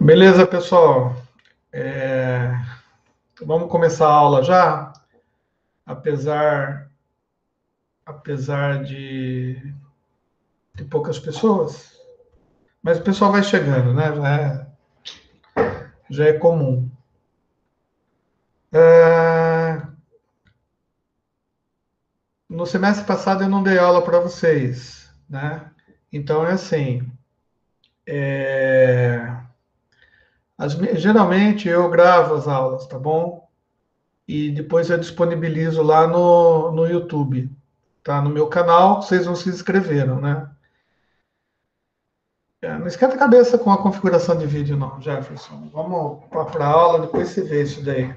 Beleza, pessoal? É, Vamos começar a aula já, apesar, apesar de poucas pessoas, mas o pessoal vai chegando, né? Já é comum. É, No semestre passado eu não dei aula para vocês, né? Então é assim, é, geralmente eu gravo as aulas, tá bom? E depois eu disponibilizo lá no YouTube, tá? No meu canal, vocês não se inscreveram, né? Não esquenta a cabeça com a configuração de vídeo, não, Jefferson. Vamos para a aula, depois você vê isso daí.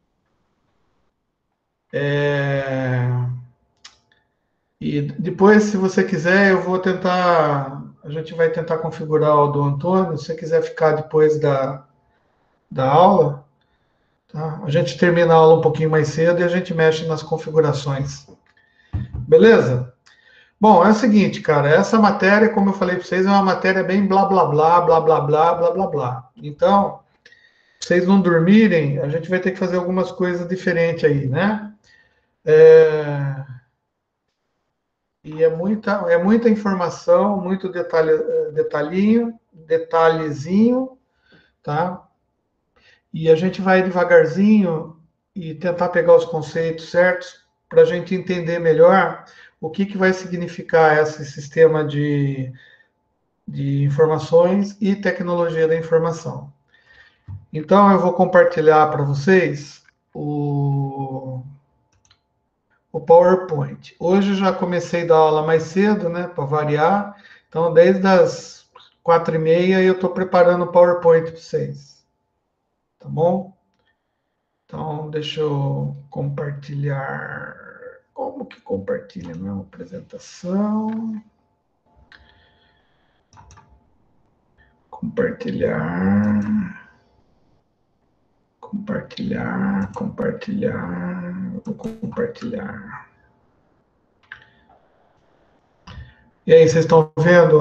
É, E depois, se você quiser, eu vou tentar. A gente vai tentar configurar o do Antônio. Se você quiser ficar depois da aula, tá? A gente termina a aula um pouquinho mais cedo e a gente mexe nas configurações. Beleza? Bom, é o seguinte, cara. Essa matéria, como eu falei para vocês, é uma matéria bem blá blá blá, blá blá blá, blá blá blá. Então, vocês não dormirem, a gente vai ter que fazer algumas coisas diferentes aí, né? É, é muita informação, muito detalhezinho, tá? E a gente vai devagarzinho e tentar pegar os conceitos certos para a gente entender melhor o que vai significar esse sistema de informações e tecnologia da informação. Então, eu vou compartilhar para vocês o PowerPoint. Hoje eu já comecei a dar aula mais cedo, né, para variar. Então, desde as 4h30 eu estou preparando o PowerPoint para vocês. Tá bom? Então, deixa eu compartilhar. Como que compartilha? Não é uma apresentação. Compartilhar. Compartilhar. Vou compartilhar. E aí, vocês estão vendo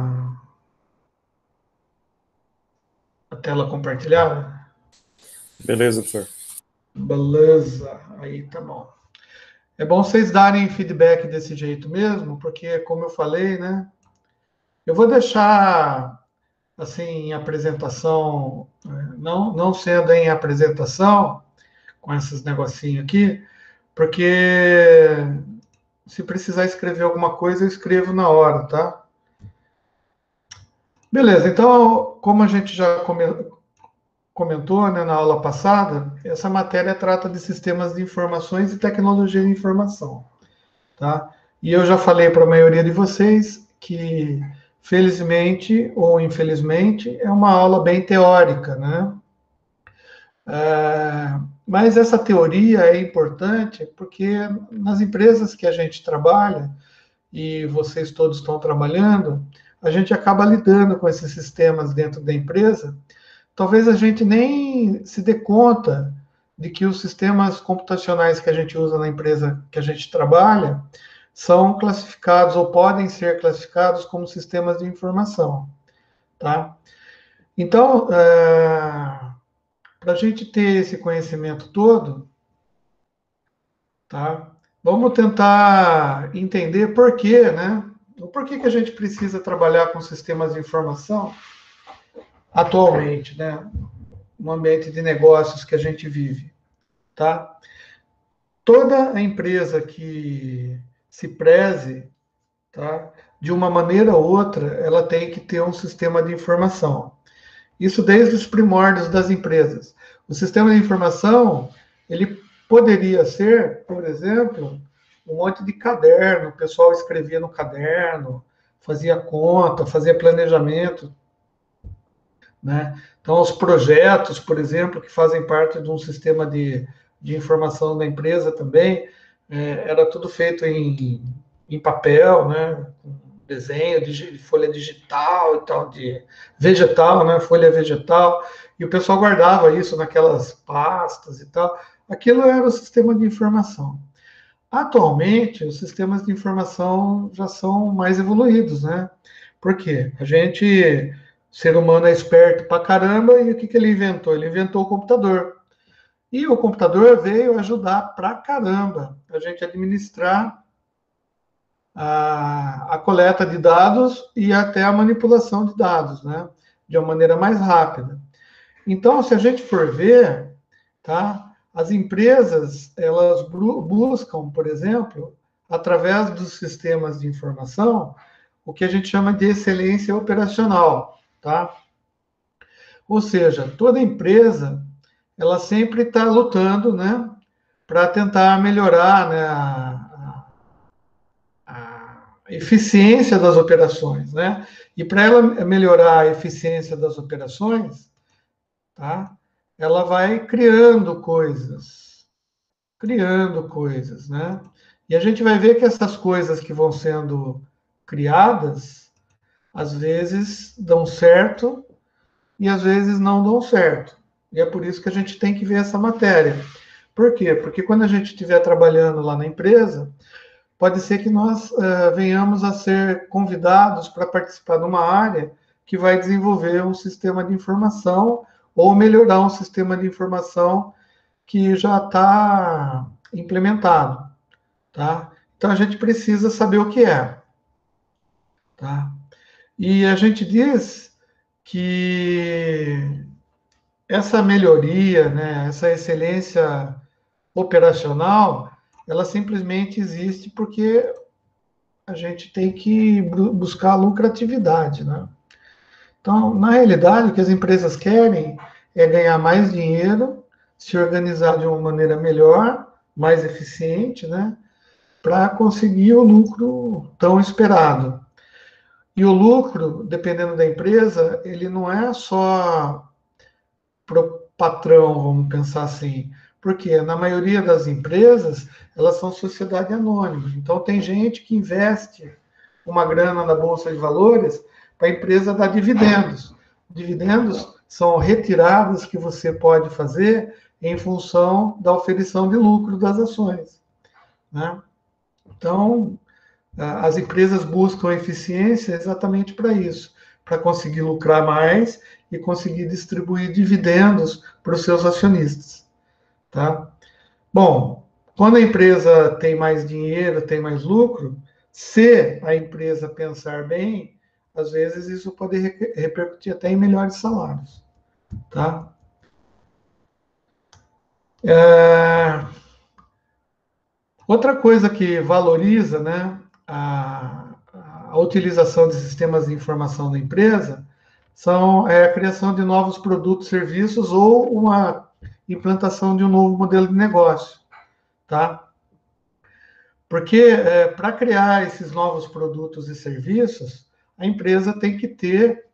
a tela compartilhada? Beleza, professor. Beleza, aí tá bom. É bom vocês darem feedback desse jeito mesmo, porque, como eu falei, né? Eu vou deixar, assim, em apresentação, não sendo em apresentação, com esses negocinhos aqui, porque se precisar escrever alguma coisa, eu escrevo na hora, tá? Beleza, então, como a gente já comentou, né, na aula passada, essa matéria trata de sistemas de informações e tecnologia de informação, tá? E eu já falei para a maioria de vocês que, felizmente ou infelizmente, é uma aula bem teórica, né? Mas essa teoria é importante porque nas empresas que a gente trabalha, e vocês todos estão trabalhando, a gente acaba lidando com esses sistemas dentro da empresa. Talvez a gente nem se dê conta de que os sistemas computacionais que a gente usa na empresa que a gente trabalha são classificados ou podem ser classificados como sistemas de informação, tá? Então, para a gente ter esse conhecimento todo, tá? Vamos tentar entender por quê, né? Por que a gente precisa trabalhar com sistemas de informação atualmente, né? No ambiente de negócios que a gente vive, tá? Toda a empresa que se preze, tá? De uma maneira ou outra, ela tem que ter um sistema de informação. Isso desde os primórdios das empresas. O sistema de informação, ele poderia ser, por exemplo, um monte de caderno, o pessoal escrevia no caderno, fazia conta, fazia planejamento, né? Então, os projetos, por exemplo, que fazem parte de um sistema de informação da empresa também, era tudo feito em papel, né? Desenho de folha digital e tal, de vegetal, né? Folha vegetal, e o pessoal guardava isso naquelas pastas e tal. Aquilo era o sistema de informação. Atualmente, os sistemas de informação já são mais evoluídos, né? Por quê? A gente ser humano é esperto pra caramba, e o que ele inventou? Ele inventou o computador. E o computador veio ajudar pra caramba a gente administrar a coleta de dados e até a manipulação de dados, né? De uma maneira mais rápida. Então, se a gente for ver, tá? As empresas, elas buscam, por exemplo, através dos sistemas de informação, o que a gente chama de excelência operacional, tá? Ou seja, toda empresa, ela sempre está lutando, né, para tentar melhorar, né, a eficiência das operações, né? E para ela melhorar a eficiência das operações, tá? Ela vai criando coisas, né? E a gente vai ver que essas coisas que vão sendo criadas, às vezes dão certo e às vezes não dão certo. E é por isso que a gente tem que ver essa matéria. Por quê? Porque quando a gente estiver trabalhando lá na empresa, pode ser que nós venhamos a ser convidados para participar de uma área que vai desenvolver um sistema de informação ou melhorar um sistema de informação que já está implementado, tá? Então a gente precisa saber o que é, tá? E a gente diz que essa melhoria, né, essa excelência operacional, ela simplesmente existe porque a gente tem que buscar lucratividade, né? Então, na realidade, o que as empresas querem é ganhar mais dinheiro, se organizar de uma maneira melhor, mais eficiente, né? Para conseguir o lucro tão esperado. E o lucro, dependendo da empresa, ele não é só para o patrão, vamos pensar assim, porque na maioria das empresas, elas são sociedade anônima. Então, tem gente que investe uma grana na Bolsa de Valores para a empresa dar dividendos. Dividendos são retiradas que você pode fazer em função da oferição de lucro das ações, né? Então, as empresas buscam eficiência exatamente para isso, para conseguir lucrar mais e conseguir distribuir dividendos para os seus acionistas, tá? Bom, quando a empresa tem mais dinheiro, tem mais lucro, se a empresa pensar bem, às vezes isso pode repercutir até em melhores salários, tá? Outra coisa que valoriza, né, a utilização de sistemas de informação da empresa é a criação de novos produtos, serviços ou uma implantação de um novo modelo de negócio, tá? Porque para criar esses novos produtos e serviços, a empresa tem que ter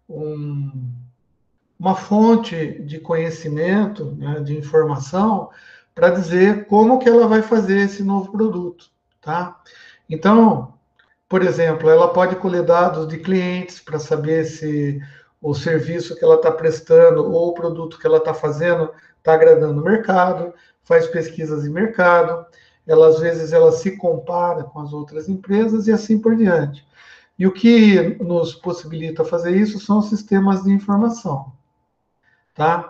uma fonte de conhecimento, né, de informação, para dizer como que ela vai fazer esse novo produto, tá? Então, por exemplo, ela pode colher dados de clientes para saber se o serviço que ela está prestando ou o produto que ela está fazendo está agradando o mercado, faz pesquisas de mercado, ela às vezes ela se compara com as outras empresas e assim por diante. E o que nos possibilita fazer isso são os sistemas de informação, tá?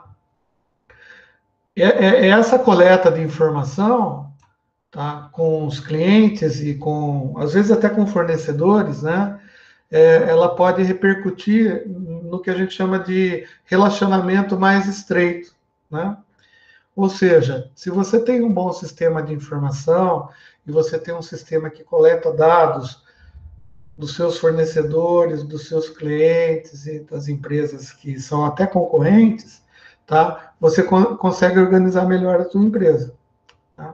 Essa coleta de informação, tá, com os clientes e com, às vezes até com fornecedores, né, ela pode repercutir no que a gente chama de relacionamento mais estreito, né? Ou seja, se você tem um bom sistema de informação e você tem um sistema que coleta dados dos seus fornecedores, dos seus clientes e das empresas que são até concorrentes, tá? Você consegue organizar melhor a sua empresa, tá?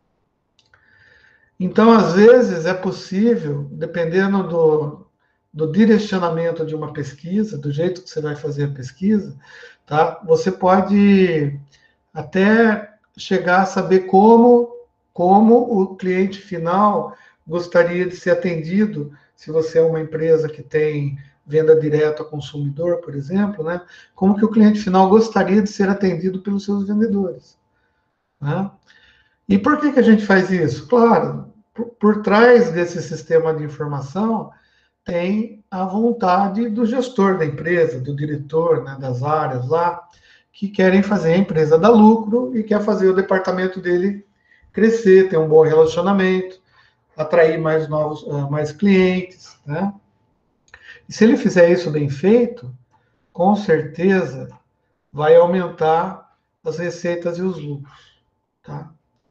Então, às vezes, é possível, dependendo do direcionamento de uma pesquisa, do jeito que você vai fazer a pesquisa, tá? Você pode até chegar a saber como o cliente final gostaria de ser atendido, se você é uma empresa que tem venda direta ao consumidor, por exemplo, né? Como que o cliente final gostaria de ser atendido pelos seus vendedores, né? E por que a gente faz isso? Claro, por trás desse sistema de informação tem à vontade do gestor da empresa, do diretor, né, das áreas lá, que querem fazer a empresa dar lucro e quer fazer o departamento dele crescer, ter um bom relacionamento, atrair mais novos, mais clientes, né? E se ele fizer isso bem feito, com certeza vai aumentar as receitas e os lucros, tá?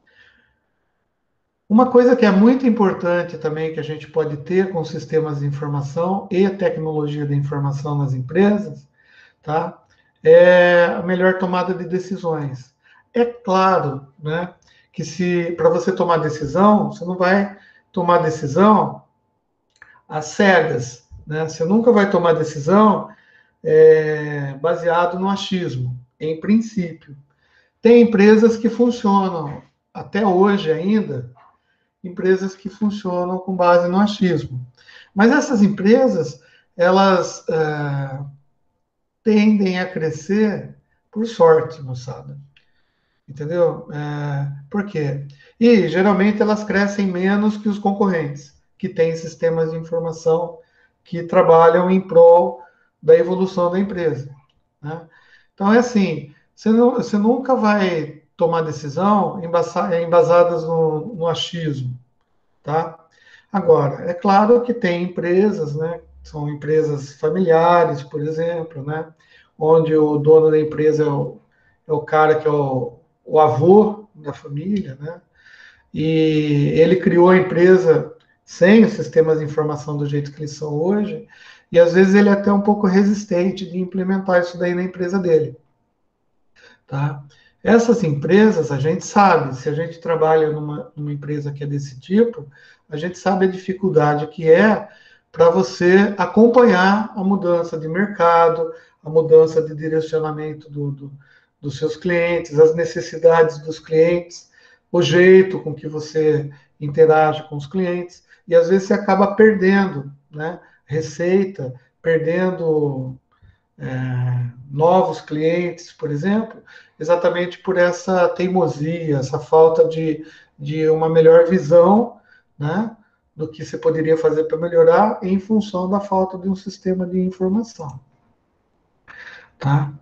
Uma coisa que é muito importante também que a gente pode ter com sistemas de informação e tecnologia da informação nas empresas, tá? É a melhor tomada de decisões. É claro, né, que se para você tomar decisão, você não vai tomar decisão às cegas, né? Você nunca vai tomar decisão baseado no achismo, em princípio. Tem empresas que funcionam até hoje ainda, empresas que funcionam com base no achismo. Mas essas empresas, elas tendem a crescer por sorte, moçada. Entendeu? Por quê? E geralmente elas crescem menos que os concorrentes, que têm sistemas de informação que trabalham em prol da evolução da empresa. Né? Então é assim, você nunca vai tomar decisão embasadas no achismo, tá? Agora, é claro que tem empresas, né? São empresas familiares, por exemplo, né? Onde o dono da empresa é o cara que é o avô da família, né? E ele criou a empresa sem os sistemas de informação do jeito que eles são hoje, e às vezes ele é até um pouco resistente de implementar isso daí na empresa dele, tá? Essas empresas, a gente sabe, se a gente trabalha numa empresa que é desse tipo, a gente sabe a dificuldade que é para você acompanhar a mudança de mercado, a mudança de direcionamento dos seus clientes, as necessidades dos clientes, o jeito com que você interage com os clientes, e às vezes você acaba perdendo, né, receita, perdendo novos clientes, por exemplo, exatamente por essa teimosia, essa falta de uma melhor visão, né, do que você poderia fazer para melhorar em função da falta de um sistema de informação. Tá?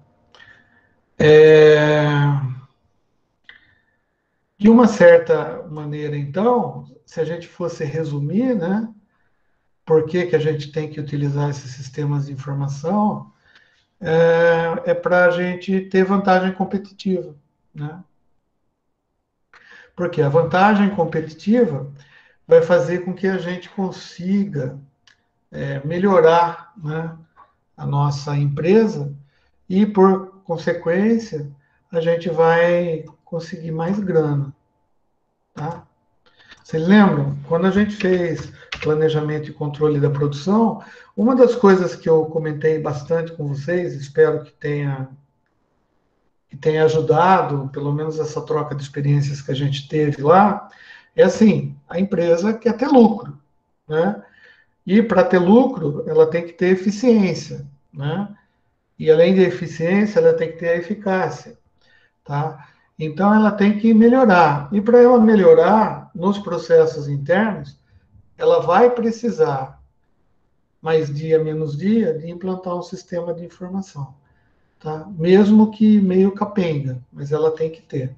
De uma certa maneira, então, se a gente fosse resumir, né, por que a gente tem que utilizar esses sistemas de informação, para a gente ter vantagem competitiva, né? Porque a vantagem competitiva vai fazer com que a gente consiga melhorar, né, a nossa empresa e, por consequência, a gente vai conseguir mais grana. Tá? Vocês lembram? Quando a gente fez planejamento e controle da produção, uma das coisas que eu comentei bastante com vocês, espero que tenha ajudado, pelo menos essa troca de experiências que a gente teve lá, é assim, a empresa quer ter lucro, né? E para ter lucro, ela tem que ter eficiência, né? E além de eficiência, ela tem que ter a eficácia, tá? Então ela tem que melhorar. E para ela melhorar nos processos internos, ela vai precisar, mais dia menos dia, de implantar um sistema de informação, tá? Mesmo que meio capenga, mas ela tem que ter.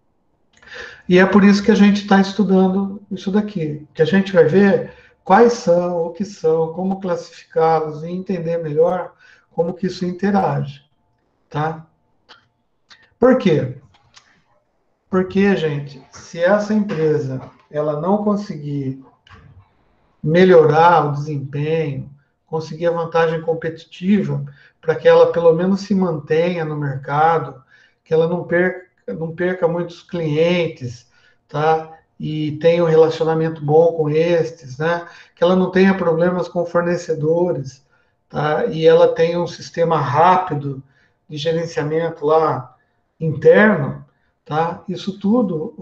E é por isso que a gente está estudando isso daqui, que a gente vai ver quais são, o que são, como classificá-los e entender melhor como que isso interage, tá? Por quê? Porque, gente, se essa empresa ela não conseguir melhorar o desempenho, conseguir a vantagem competitiva para que ela pelo menos se mantenha no mercado, que ela não perca muitos clientes, tá? E tenha um relacionamento bom com estes, né? Que ela não tenha problemas com fornecedores, tá? E ela tenha um sistema rápido de gerenciamento lá interno, tá? Isso tudo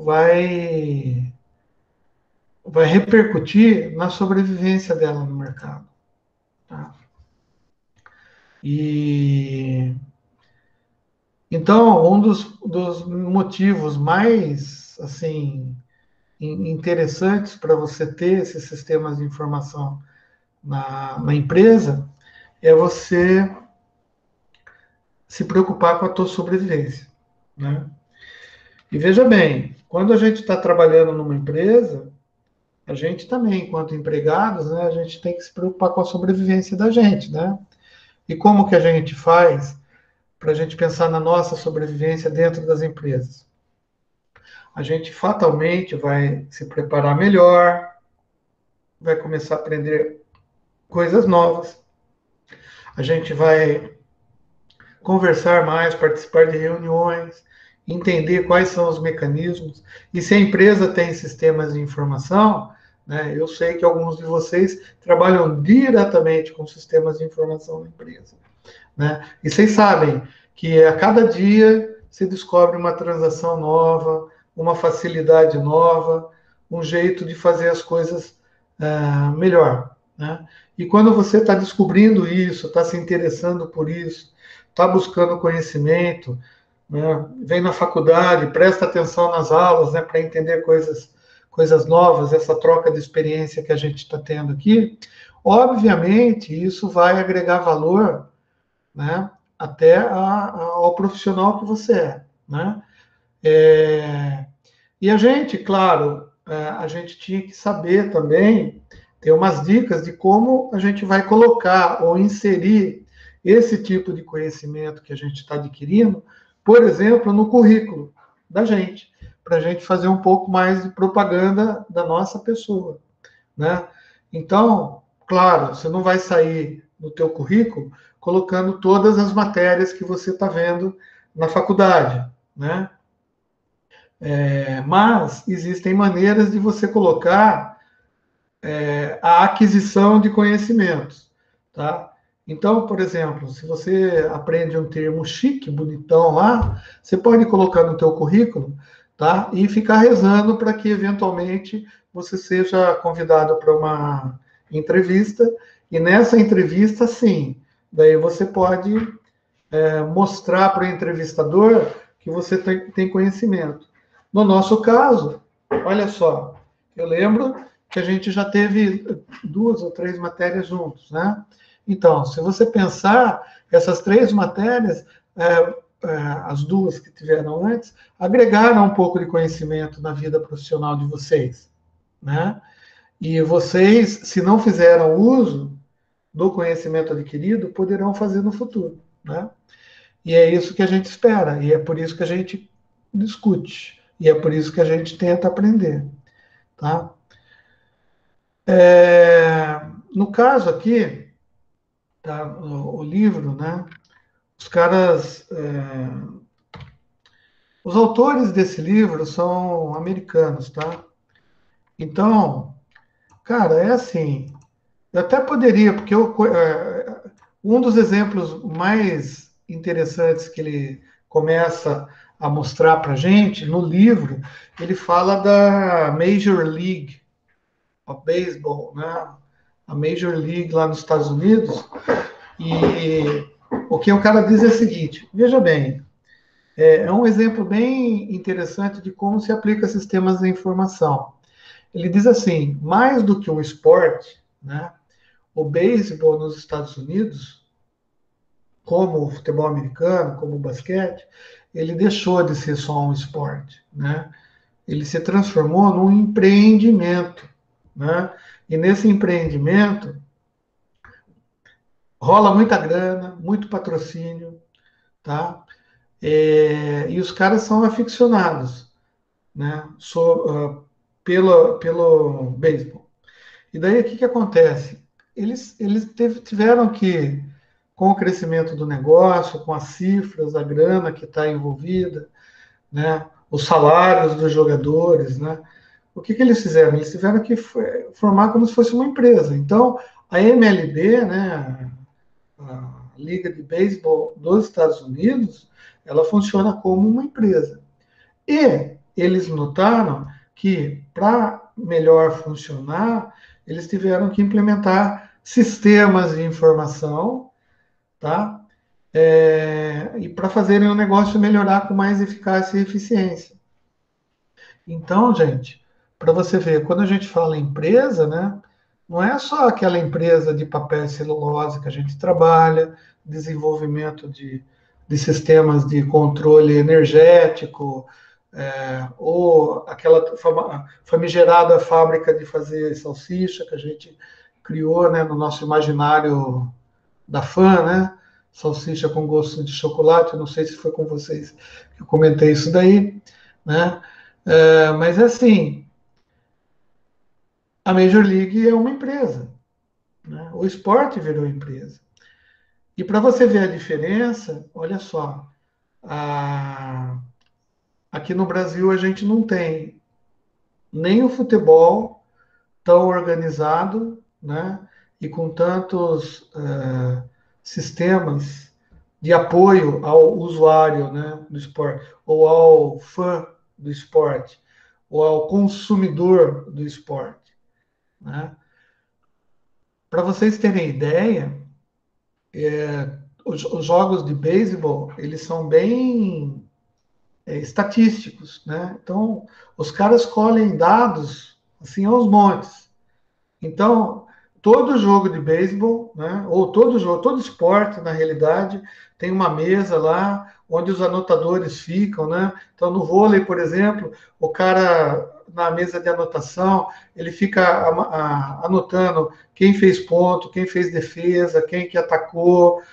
vai repercutir na sobrevivência dela no mercado, tá? E então, um dos motivos mais assim interessantes para você ter esses sistemas de informação na empresa é você se preocupar com a tua sobrevivência, né? E veja bem, quando a gente está trabalhando numa empresa, a gente também, enquanto empregados, né, a gente tem que se preocupar com a sobrevivência da gente, né? E como que a gente faz para a gente pensar na nossa sobrevivência dentro das empresas? A gente fatalmente vai se preparar melhor, vai começar a aprender coisas novas, a gente vai conversar mais, participar de reuniões, entender quais são os mecanismos. E se a empresa tem sistemas de informação, né, eu sei que alguns de vocês trabalham diretamente com sistemas de informação na empresa, né? E vocês sabem que a cada dia se descobre uma transação nova, uma facilidade nova, um jeito de fazer as coisas melhor, né? E quando você está descobrindo isso, está se interessando por isso, está buscando conhecimento, né? Vem na faculdade, presta atenção nas aulas, né, para entender coisas novas, essa troca de experiência que a gente está tendo aqui, obviamente isso vai agregar valor, né, até ao profissional que você é, né? E a gente, claro, a gente tinha que saber também, ter umas dicas de como a gente vai colocar ou inserir esse tipo de conhecimento que a gente está adquirindo, por exemplo, no currículo da gente, para a gente fazer um pouco mais de propaganda da nossa pessoa, né? Então, claro, você não vai sair no teu currículo colocando todas as matérias que você está vendo na faculdade, né? Mas existem maneiras de você colocar a aquisição de conhecimentos, tá? Então, por exemplo, se você aprende um termo chique, bonitão lá, você pode colocar no teu currículo, tá? E ficar rezando para que eventualmente você seja convidado para uma entrevista, e nessa entrevista, sim, daí você pode mostrar para o entrevistador que você tem conhecimento. No nosso caso, olha só, eu lembro que a gente já teve 2 ou 3 matérias juntos, né? Então, se você pensar, essas 3 matérias, as 2 que tiveram antes, agregaram um pouco de conhecimento na vida profissional de vocês, né? E vocês, se não fizeram uso do conhecimento adquirido, poderão fazer no futuro, né? E é isso que a gente espera, e é por isso que a gente discute, e é por isso que a gente tenta aprender, tá? No caso aqui, tá, o livro, né? Os caras, os autores desse livro são americanos, tá? Então, cara, é assim, eu até poderia, porque um dos exemplos mais interessantes que ele começa a mostrar para a gente no livro, ele fala da Major League of Baseball, né? A Major League lá nos Estados Unidos. E o que o cara diz é o seguinte: veja bem, é um exemplo bem interessante de como se aplica sistemas de informação. Ele diz assim: mais do que um esporte, né? O beisebol nos Estados Unidos, como o futebol americano, como o basquete, ele deixou de ser só um esporte, né? Ele se transformou num empreendimento, né? E nesse empreendimento rola muita grana, muito patrocínio, tá? E os caras são aficionados, né? Pelo beisebol. E daí o que que acontece? Eles tiveram que, com o crescimento do negócio, com as cifras, a grana que está envolvida, né? Os salários dos jogadores, né? O que que eles fizeram? Eles tiveram que formar como se fosse uma empresa. Então, a MLB, né? A Liga de Beisebol dos Estados Unidos, ela funciona como uma empresa. E eles notaram que, para melhor funcionar, eles tiveram que implementar sistemas de informação, tá? E para fazerem o negócio melhorar com mais eficácia e eficiência. Então, gente, para você ver, quando a gente fala em empresa, né? não é só aquela empresa de papel e celulose que a gente trabalha, desenvolvimento de sistemas de controle energético, ou aquela famigerada fábrica de fazer salsicha que a gente criou, né, no nosso imaginário da fã, né? Salsicha com gosto de chocolate, não sei se foi com vocês que eu comentei isso daí, né? Mas assim, a Major League é uma empresa, né? O esporte virou empresa. E para você ver a diferença, olha só, aqui no Brasil a gente não tem nem o futebol tão organizado, né? E com tantos sistemas de apoio ao usuário, né, do esporte, ou ao fã do esporte, ou ao consumidor do esporte, né? Para vocês terem ideia, os jogos de beisebol, eles são bem estatísticos, né? Então, os caras colhem dados assim aos montes. Então, todo jogo de beisebol, né, ou todo jogo, todo esporte, na realidade, tem uma mesa lá onde os anotadores ficam, né? Então, no vôlei, por exemplo, o cara na mesa de anotação, ele fica anotando quem fez ponto, quem fez defesa, quem que atacou,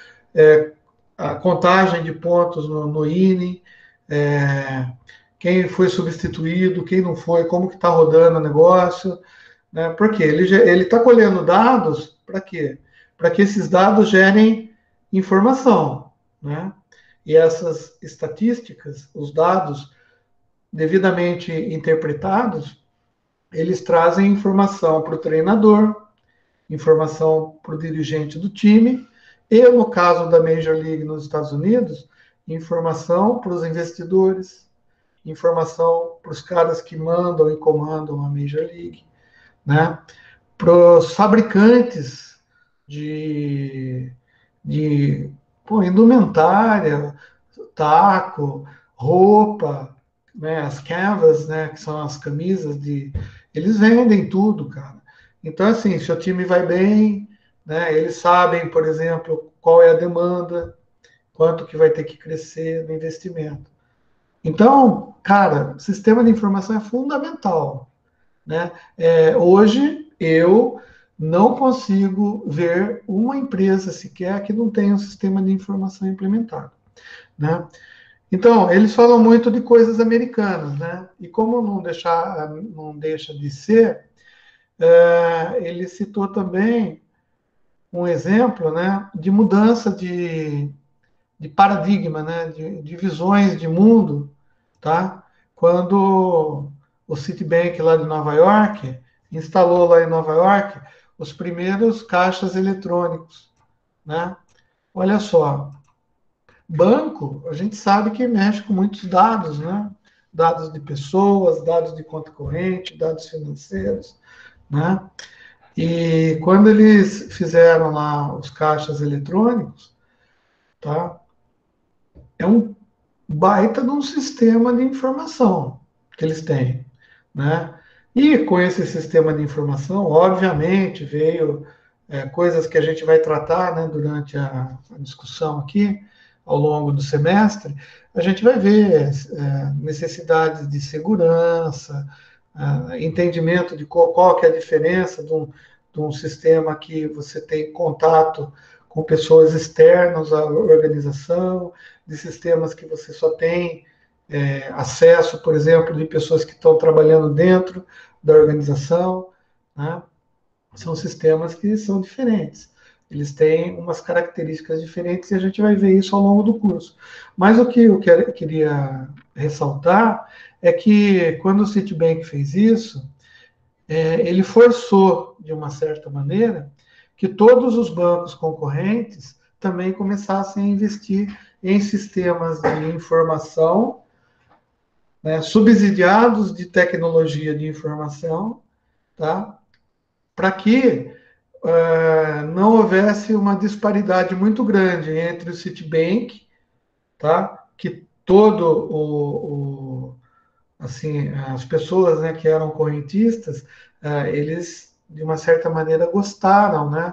a contagem de pontos no inning, é, quem foi substituído, quem não foi, como que está rodando o negócio, né? Porque ele está colhendo dados para quê? Para que esses dados gerem informação, né? E essas estatísticas, os dados devidamente interpretados, eles trazem informação para o treinador, informação para o dirigente do time, e no caso da Major League nos Estados Unidos, informação para os investidores, informação para os caras que mandam e comandam a Major League, né? Para os fabricantes de, de indumentária, taco, roupa, né, as canvas, né, que são as camisas eles vendem tudo, cara. Então, assim, se o time vai bem, né, eles sabem, por exemplo, qual é a demanda, quanto que vai ter que crescer no investimento. Então, cara, sistema de informação é fundamental, né? Hoje eu não consigo ver uma empresa sequer que não tenha um sistema de informação implementado, né? Então, eles falam muito de coisas americanas, né? E como não deixa de ser, ele citou também um exemplo, né, de mudança de paradigma, né, de visões de mundo, tá? Quando o Citibank lá de Nova York instalou lá em Nova York os primeiros caixas eletrônicos, né? Olha só, banco, a gente sabe que mexe com muitos dados, né? Dados de pessoas, dados de conta corrente, dados financeiros, né? E quando eles fizeram lá os caixas eletrônicos, tá? É um baita de um sistema de informação que eles têm, né? E com esse sistema de informação, obviamente, veio coisas que a gente vai tratar, né, durante a discussão aqui, ao longo do semestre, a gente vai ver necessidades de segurança, entendimento de qual que é a diferença de um sistema que você tem contato com pessoas externas à organização, de sistemas que você só tem acesso, por exemplo, de pessoas que estão trabalhando dentro da organização, né? São sistemas que são diferentes. Eles têm umas características diferentes e a gente vai ver isso ao longo do curso. Mas o que eu queria ressaltar é que quando o Citibank fez isso, ele forçou, de uma certa maneira, que todos os bancos concorrentes também começassem a investir em sistemas de informação, né, subsidiados de tecnologia de informação, tá? Para que não houvesse uma disparidade muito grande entre o Citibank, tá? Que todo assim, as pessoas, né, que eram correntistas, eles de uma certa maneira, gostaram, né?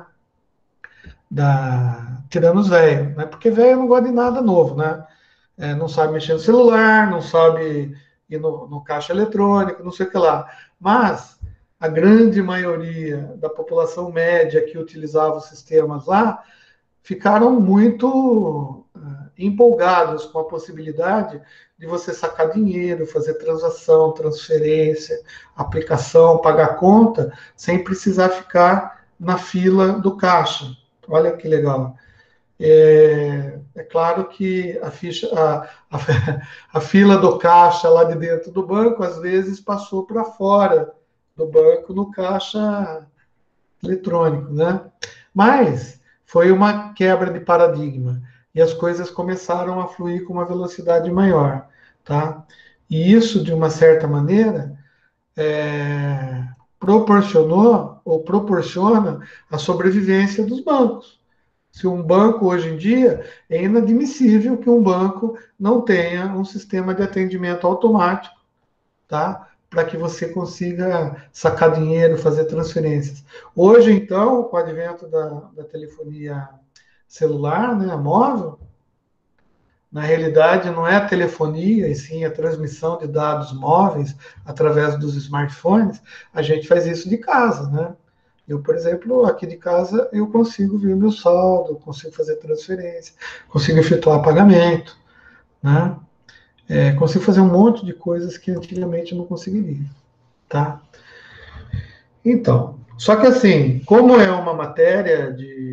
Tirando os velhos, né? Porque velho não gosta de nada novo, né? Não sabe mexer no celular, não sabe ir no caixa eletrônico, não sei o que lá. Mas a grande maioria da população média que utilizava os sistemas lá ficaram muito empolgados com a possibilidade de você sacar dinheiro, fazer transação, transferência, aplicação, pagar conta, sem precisar ficar na fila do caixa. Olha que legal. É claro que a fila do caixa lá de dentro do banco, às vezes, passou para fora do banco no caixa eletrônico, né? Mas foi uma quebra de paradigma e as coisas começaram a fluir com uma velocidade maior, tá? E isso, de uma certa maneira, proporcionou ou proporciona a sobrevivência dos bancos. Se um banco hoje em dia é inadmissível que um banco não tenha um sistema de atendimento automático, tá? Para que você consiga sacar dinheiro, fazer transferências. Hoje, então, com o advento da telefonia celular, né, móvel, na realidade não é a telefonia, e sim a transmissão de dados móveis através dos smartphones, a gente faz isso de casa, né? Eu, por exemplo, aqui de casa, eu consigo ver o meu saldo, consigo fazer transferência, consigo efetuar pagamento, né? Consigo fazer um monte de coisas que antigamente eu não conseguiria, tá? Então, só que assim, como é uma matéria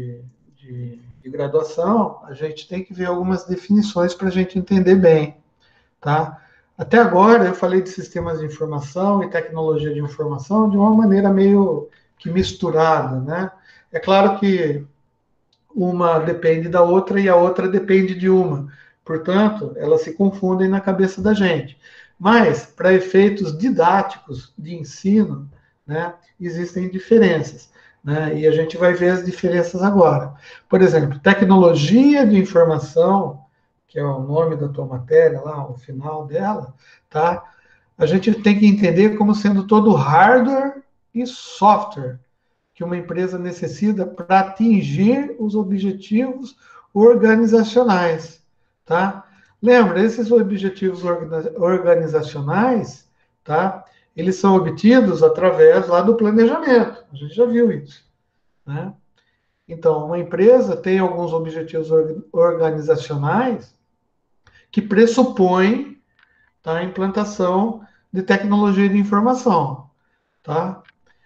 de graduação, a gente tem que ver algumas definições para a gente entender bem, tá? Até agora eu falei de sistemas de informação e tecnologia de informação de uma maneira meio que misturada, né? É claro que uma depende da outra e a outra depende de uma. Portanto, elas se confundem na cabeça da gente. Mas, para efeitos didáticos de ensino, né, existem diferenças. Né, e a gente vai ver as diferenças agora. Por exemplo, tecnologia de informação, que é o nome da tua matéria lá, o final dela, tá? A gente tem que entender como sendo todo hardware e software que uma empresa necessita para atingir os objetivos organizacionais, tá? Lembra, esses objetivos organizacionais, tá? Eles são obtidos através lá do planejamento. A gente já viu isso, né? Então, uma empresa tem alguns objetivos organizacionais que pressupõem, tá, a implantação de tecnologia de informação, tá?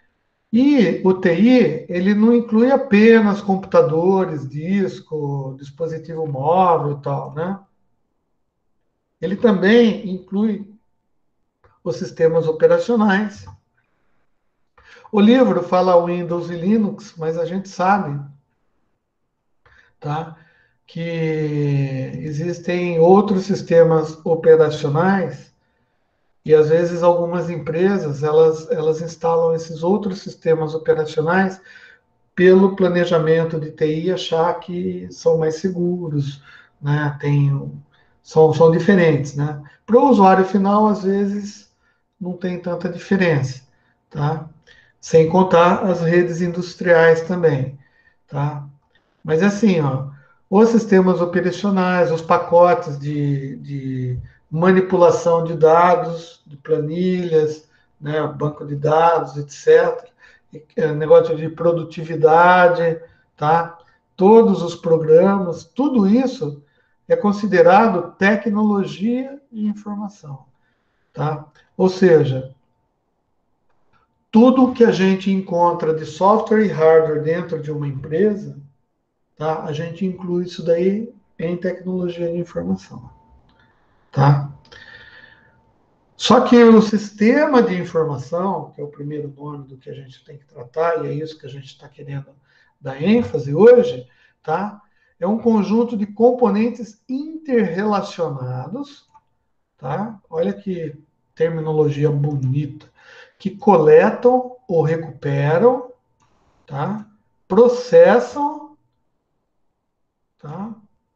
E o TI, ele não inclui apenas computadores, disco, dispositivo móvel e tal, né? Ele também inclui os sistemas operacionais. O livro fala Windows e Linux, mas a gente sabe, tá, que existem outros sistemas operacionais e às vezes algumas empresas elas instalam esses outros sistemas operacionais pelo planejamento de TI, achar que são mais seguros, né? São diferentes, né? Para o usuário final, às vezes, não tem tanta diferença, tá? Sem contar as redes industriais também, tá? Mas assim, ó, os sistemas operacionais, os pacotes de manipulação de dados, de planilhas, né, banco de dados, etc. Negócio de produtividade, tá? Todos os programas, tudo isso é considerado tecnologia de informação, tá? Ou seja, tudo que a gente encontra de software e hardware dentro de uma empresa, tá? A gente inclui isso daí em tecnologia de informação, tá? Só que o sistema de informação, que é o primeiro nome do que a gente tem que tratar, e é isso que a gente está querendo dar ênfase hoje, tá? É um conjunto de componentes interrelacionados, tá? Olha que terminologia bonita, que coletam ou recuperam, tá? Processam, tá?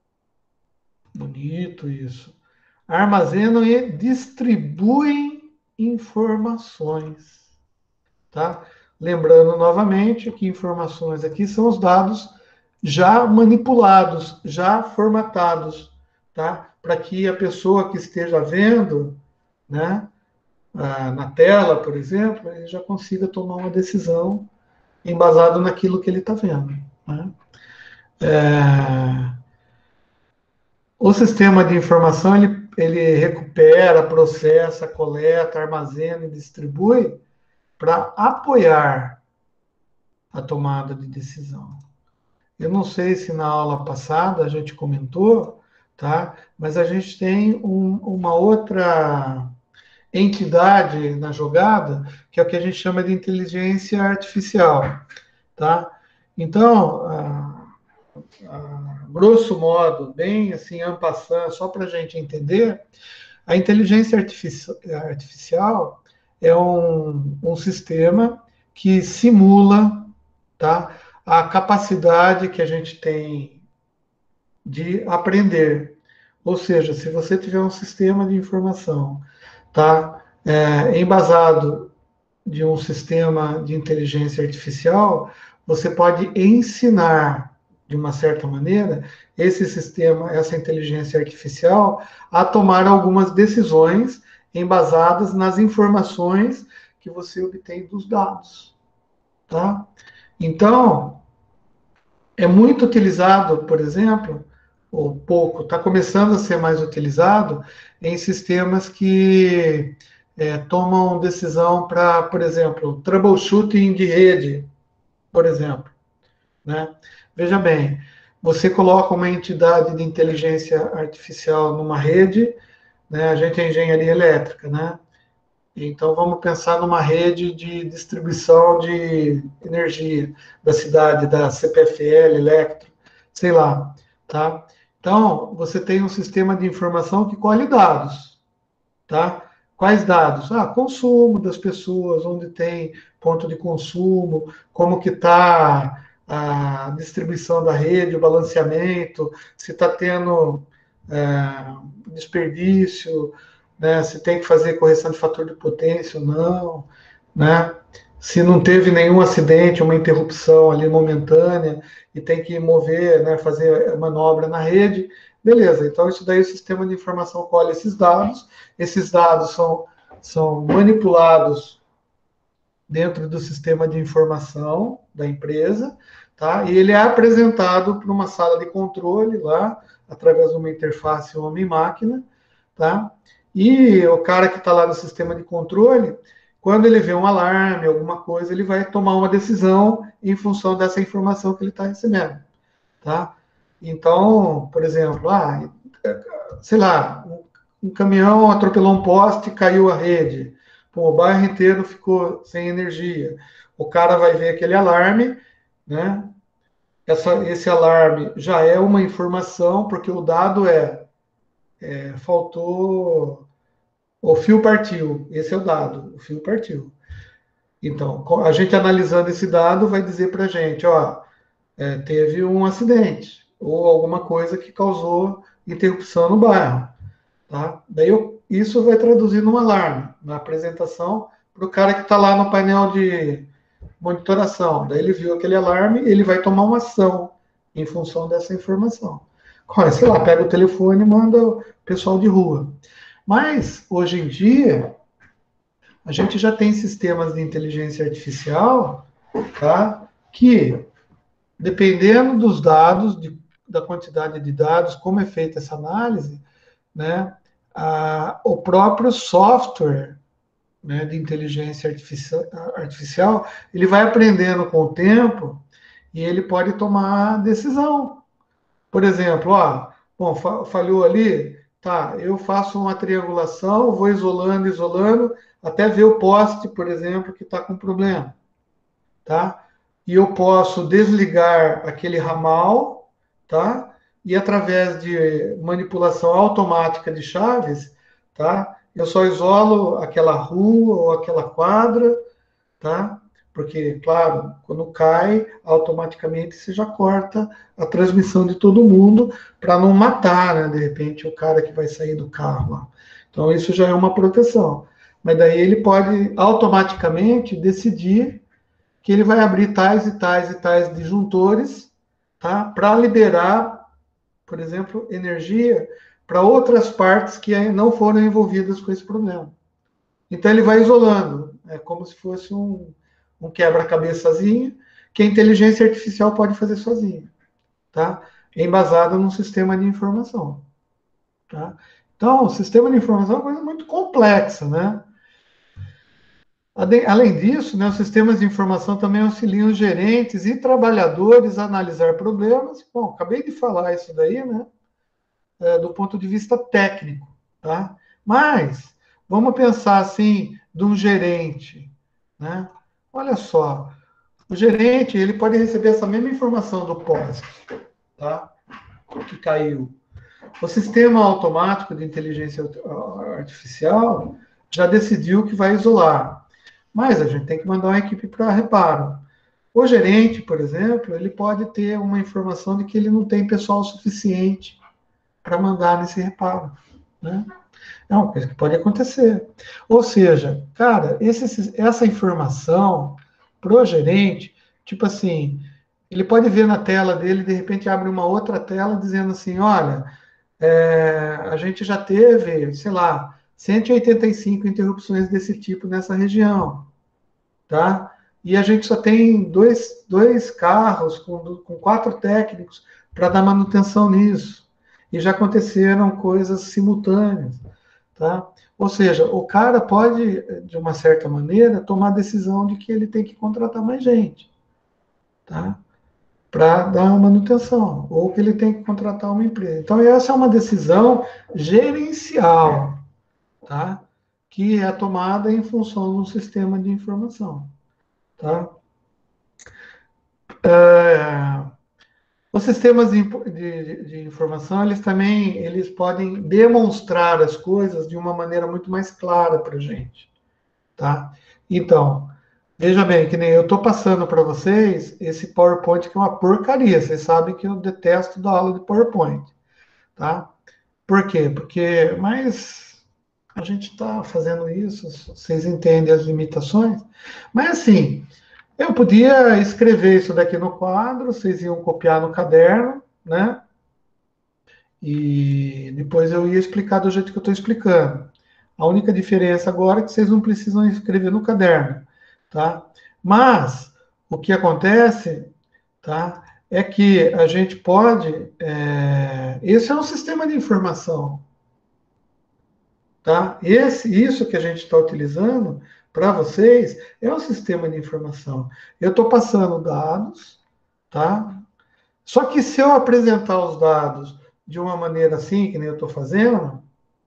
Bonito isso. Armazenam e distribuem informações, tá? Lembrando novamente que informações aqui são os dados já manipulados, já formatados, tá? Para que a pessoa que esteja vendo, né, na tela, por exemplo, ele já consiga tomar uma decisão embasado naquilo que ele está vendo, né? O sistema de informação, ele recupera, processa, coleta, armazena e distribui para apoiar a tomada de decisão. Eu não sei se na aula passada a gente comentou, tá? Mas a gente tem uma outra entidade na jogada, que é o que a gente chama de inteligência artificial, tá? Então, grosso modo, bem assim, en passant, só para a gente entender, a inteligência artificial é um sistema que simula, tá, a capacidade que a gente tem de aprender. Ou seja, se você tiver um sistema de informação, tá, embasado de um sistema de inteligência artificial, você pode ensinar, de uma certa maneira, esse sistema, essa inteligência artificial, a tomar algumas decisões embasadas nas informações que você obtém dos dados, tá? Então, é muito utilizado, por exemplo, ou pouco, está começando a ser mais utilizado em sistemas que tomam decisão para, por exemplo, troubleshooting de rede, por exemplo, né? Veja bem, você coloca uma entidade de inteligência artificial numa rede, né? A gente é engenharia elétrica, né? Então vamos pensar numa rede de distribuição de energia da cidade, da CPFL, Electro, sei lá, tá? Então você tem um sistema de informação que colhe dados, tá? Quais dados? Consumo das pessoas, onde tem ponto de consumo, como que está a distribuição da rede, o balanceamento, se está tendo desperdício, né? Se tem que fazer correção de fator de potência ou não, né? Se não teve nenhum acidente, uma interrupção ali momentânea e tem que mover, né, fazer manobra na rede, beleza. Então isso daí o sistema de informação colhe esses dados são manipulados dentro do sistema de informação da empresa, tá? E ele é apresentado para uma sala de controle lá, através de uma interface homem-máquina, tá? E o cara que está lá no sistema de controle, quando ele vê um alarme, alguma coisa, ele vai tomar uma decisão em função dessa informação que ele está recebendo, tá? Então, por exemplo, sei lá, um caminhão atropelou um poste e caiu a rede. Pô, o bairro inteiro ficou sem energia. O cara vai ver aquele alarme, né? Esse alarme já é uma informação, porque o dado faltou, o fio partiu. Esse é o dado, o fio partiu. Então, a gente analisando esse dado vai dizer para a gente, teve um acidente ou alguma coisa que causou interrupção no bairro, tá? Daí isso vai traduzir num alarme, na apresentação para o cara que está lá no painel de monitoração. Daí ele viu aquele alarme, ele vai tomar uma ação em função dessa informação. Sei lá, pega o telefone e manda o pessoal de rua. Mas, hoje em dia, a gente já tem sistemas de inteligência artificial, tá? Que, dependendo dos dados, da quantidade de dados, como é feita essa análise, né? O próprio software, né, de inteligência artificial, ele vai aprendendo com o tempo e ele pode tomar decisão. Por exemplo, falhou ali, tá, eu faço uma triangulação, vou isolando, até ver o poste, por exemplo, que está com problema, tá? E eu posso desligar aquele ramal, tá? E através de manipulação automática de chaves, tá? Eu só isolo aquela rua ou aquela quadra, tá? Porque, claro, quando cai, automaticamente você já corta a transmissão de todo mundo para não matar, né, de repente, o cara que vai sair do carro lá. Então, isso já é uma proteção. Mas daí ele pode automaticamente decidir que ele vai abrir tais e tais e tais disjuntores, tá? Para liberar, por exemplo, energia para outras partes que não foram envolvidas com esse problema. Então ele vai isolando, é como se fosse um quebra-cabeçazinho que a inteligência artificial pode fazer sozinha, tá? Embasado num sistema de informação, tá? Então, o sistema de informação é uma coisa muito complexa, né? Além disso, né, os sistemas de informação também auxiliam os gerentes e trabalhadores a analisar problemas. Bom, acabei de falar isso daí, né? Do ponto de vista técnico, tá? Mas vamos pensar assim de um gerente, né? Olha só, o gerente ele pode receber essa mesma informação do POSC, tá? Que caiu. O sistema automático de inteligência artificial já decidiu que vai isolar, mas a gente tem que mandar uma equipe para reparo. O gerente, por exemplo, ele pode ter uma informação de que ele não tem pessoal suficiente para mandar nesse reparo, né? É uma coisa que pode acontecer. Ou seja, cara, essa informação pro gerente, tipo assim, ele pode ver na tela dele, de repente abre uma outra tela dizendo assim, olha, a gente já teve, sei lá, 185 interrupções desse tipo nessa região, tá? E a gente só tem dois carros com 4 técnicos para dar manutenção nisso. E já aconteceram coisas simultâneas, tá? Ou seja, o cara pode, de uma certa maneira, tomar a decisão de que ele tem que contratar mais gente, tá? Para dar uma manutenção, ou que ele tem que contratar uma empresa. Então, essa é uma decisão gerencial, tá? Que é tomada em função de um sistema de informação, tá? Os sistemas de informação, eles podem demonstrar as coisas de uma maneira muito mais clara para a gente, tá? Então, veja bem, que nem eu estou passando para vocês esse PowerPoint que é uma porcaria. Vocês sabem que eu detesto dar aula de PowerPoint, tá? Por quê? Mas a gente está fazendo isso, vocês entendem as limitações. Mas assim, eu podia escrever isso daqui no quadro, vocês iam copiar no caderno, né? E depois eu ia explicar do jeito que eu estou explicando. A única diferença agora é que vocês não precisam escrever no caderno, tá? Mas o que acontece, tá? É que a gente pode. Esse é um sistema de informação, tá? Isso que a gente está utilizando para vocês é um sistema de informação. Eu estou passando dados, tá? Só que se eu apresentar os dados de uma maneira assim, que nem eu estou fazendo,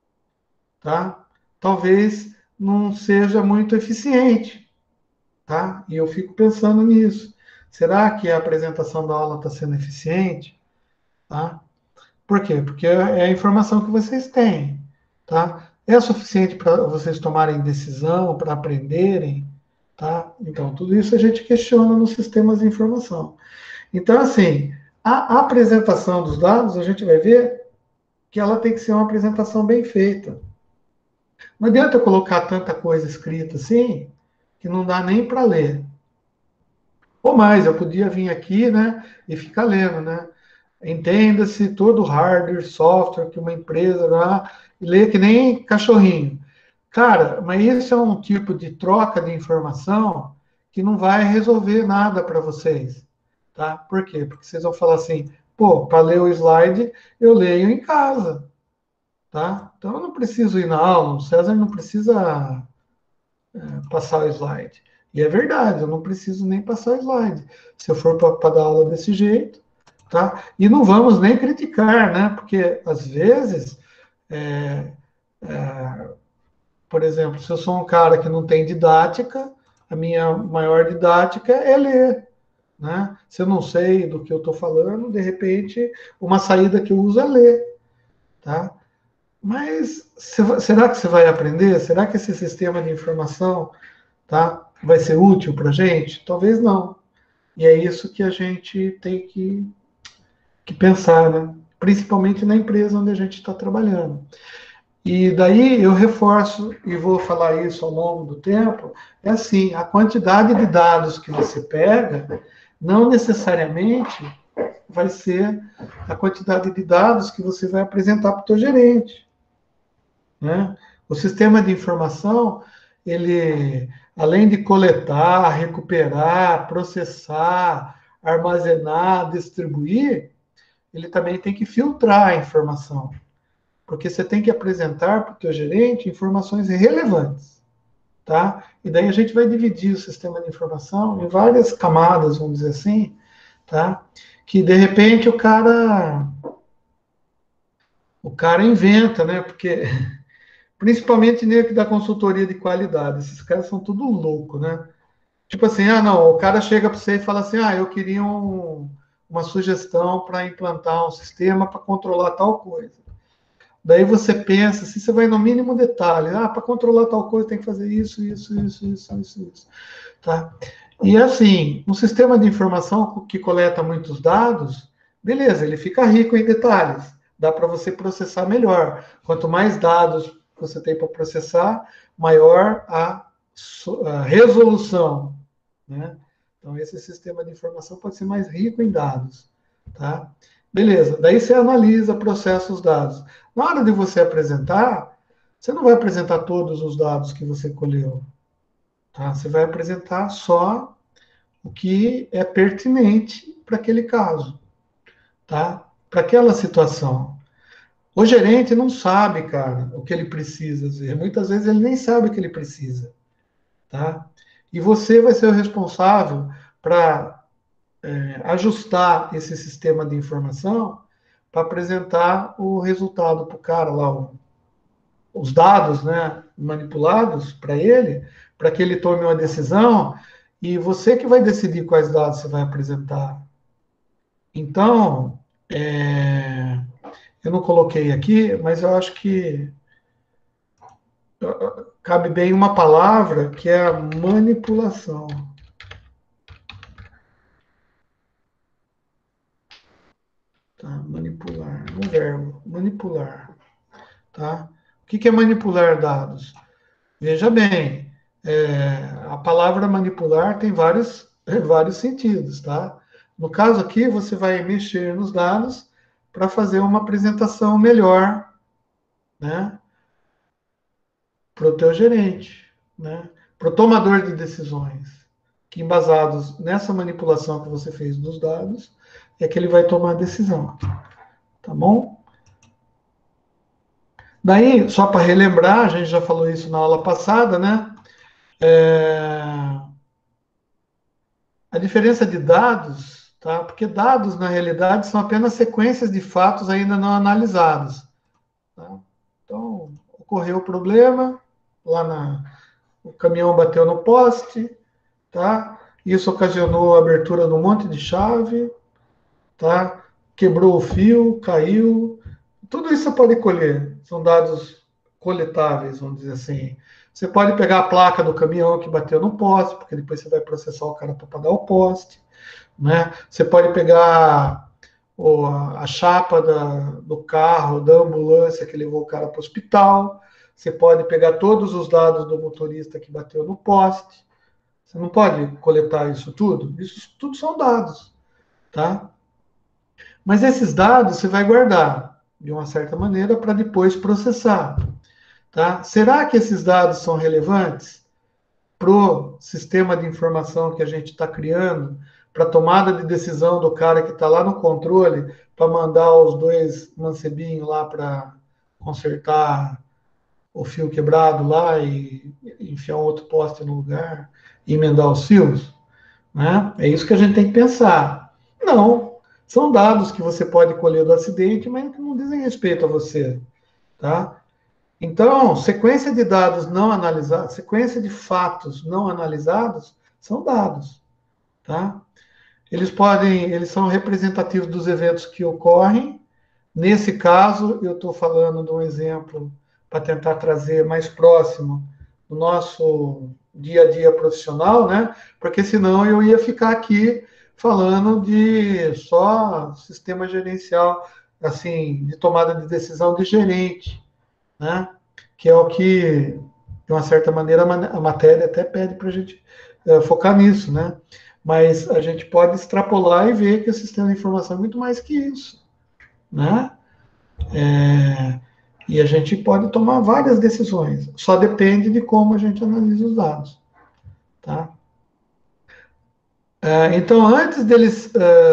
tá? Talvez não seja muito eficiente, tá? E eu fico pensando nisso. Será que a apresentação da aula está sendo eficiente? Tá? Por quê? Porque é a informação que vocês têm, tá? É suficiente para vocês tomarem decisão, para aprenderem, tá? Então, tudo isso a gente questiona nos sistemas de informação. Então, assim, a apresentação dos dados, a gente vai ver que ela tem que ser uma apresentação bem feita. Não adianta eu colocar tanta coisa escrita assim, que não dá nem para ler. Ou mais, eu podia vir aqui, né, e ficar lendo, né? Entenda-se todo o hardware, software que uma empresa lá, e lê que nem cachorrinho. Cara, mas isso é um tipo de troca de informação que não vai resolver nada para vocês, tá? Por quê? Porque vocês vão falar assim, pô, para ler o slide, eu leio em casa, tá? Então eu não preciso ir na aula, o César não precisa passar o slide. E é verdade, eu não preciso nem passar o slide. Se eu for para dar aula desse jeito, tá? E não vamos nem criticar, né? Porque às vezes, é, é, por exemplo, se eu sou um cara que não tem didática, a minha maior didática é ler, né? Se eu não sei do que eu estou falando, de repente, uma saída que eu uso é ler, tá? Mas será que você vai aprender? Será que esse sistema de informação, tá, vai ser útil para a gente? Talvez não. E é isso que a gente tem que pensar, né? Principalmente na empresa onde a gente está trabalhando. E daí eu reforço, e vou falar isso ao longo do tempo, é assim, a quantidade de dados que você pega não necessariamente vai ser a quantidade de dados que você vai apresentar para o teu gerente, né? O sistema de informação, ele, além de coletar, recuperar, processar, armazenar, distribuir, ele também tem que filtrar a informação, porque você tem que apresentar para o teu gerente informações relevantes, tá? E daí a gente vai dividir o sistema de informação em várias camadas, vamos dizer assim, tá? Que de repente o cara inventa, né? Porque principalmente nego da consultoria de qualidade, esses caras são tudo louco, né? Tipo assim, não, o cara chega para você e fala assim, eu queria uma sugestão para implantar um sistema para controlar tal coisa. Daí você pensa, se você vai no mínimo detalhe, para controlar tal coisa tem que fazer isso, tá? E assim, um sistema de informação que coleta muitos dados, beleza, ele fica rico em detalhes, dá para você processar melhor. Quanto mais dados você tem para processar, maior a resolução, né? Então, esse sistema de informação pode ser mais rico em dados, tá? Beleza, daí você analisa, processa os dados. Na hora de você apresentar, você não vai apresentar todos os dados que você colheu, tá? Você vai apresentar só o que é pertinente para aquele caso, tá? Para aquela situação. O gerente não sabe, cara, o que ele precisa. Muitas vezes ele nem sabe o que ele precisa, tá? E você vai ser o responsável para ajustar esse sistema de informação para apresentar o resultado para o cara lá, os dados, né, manipulados para que ele tome uma decisão, e você que vai decidir quais dados você vai apresentar. Então, eu não coloquei aqui, mas eu acho que cabe bem uma palavra que é a manipulação. Tá? Manipular, um verbo, manipular. Tá? O que é manipular dados? Veja bem, a palavra manipular tem vários sentidos, tá? No caso aqui, você vai mexer nos dados para fazer uma apresentação melhor, né, para o teu gerente, né, para o tomador de decisões, que embasados nessa manipulação que você fez dos dados, é que ele vai tomar a decisão, tá bom? Daí, só para relembrar, a gente já falou isso na aula passada, né? A diferença de dados, tá? Porque dados, na realidade, são apenas sequências de fatos ainda não analisados. Tá? Então, ocorreu o problema, o caminhão bateu no poste, tá? Isso ocasionou a abertura de um monte de chave, tá? Quebrou o fio, caiu. Tudo isso você pode colher, são dados coletáveis, vamos dizer assim. Você pode pegar a placa do caminhão que bateu no poste, porque depois você vai processar o cara para pagar o poste, né? Você pode pegar a chapa do carro, da ambulância que levou o cara para o hospital. Você pode pegar todos os dados do motorista que bateu no poste. Você não pode coletar isso tudo? Isso tudo são dados, tá? Mas esses dados você vai guardar de uma certa maneira para depois processar, tá? Será que esses dados são relevantes para o sistema de informação que a gente está criando, para a tomada de decisão do cara que está lá no controle, para mandar os dois mancebinhos lá para consertar o fio quebrado lá e enfiar um outro poste no lugar e emendar os fios? Né? É isso que a gente tem que pensar. Não, são dados que você pode colher do acidente, mas que não dizem respeito a você, tá? Então, sequência de dados não analisados, sequência de fatos não analisados são dados, tá? Eles são representativos dos eventos que ocorrem. Nesse caso, eu estou falando de um exemplo para tentar trazer mais próximo do nosso dia a dia profissional, né? Porque senão eu ia ficar aqui falando de só sistema gerencial, assim, de tomada de decisão de gerente, né? Que é o que, de uma certa maneira, a matéria até pede para a gente focar nisso, né? Mas a gente pode extrapolar e ver que o sistema de informação é muito mais que isso, né? E a gente pode tomar várias decisões, só depende de como a gente analisa os dados, tá? Então, antes deles,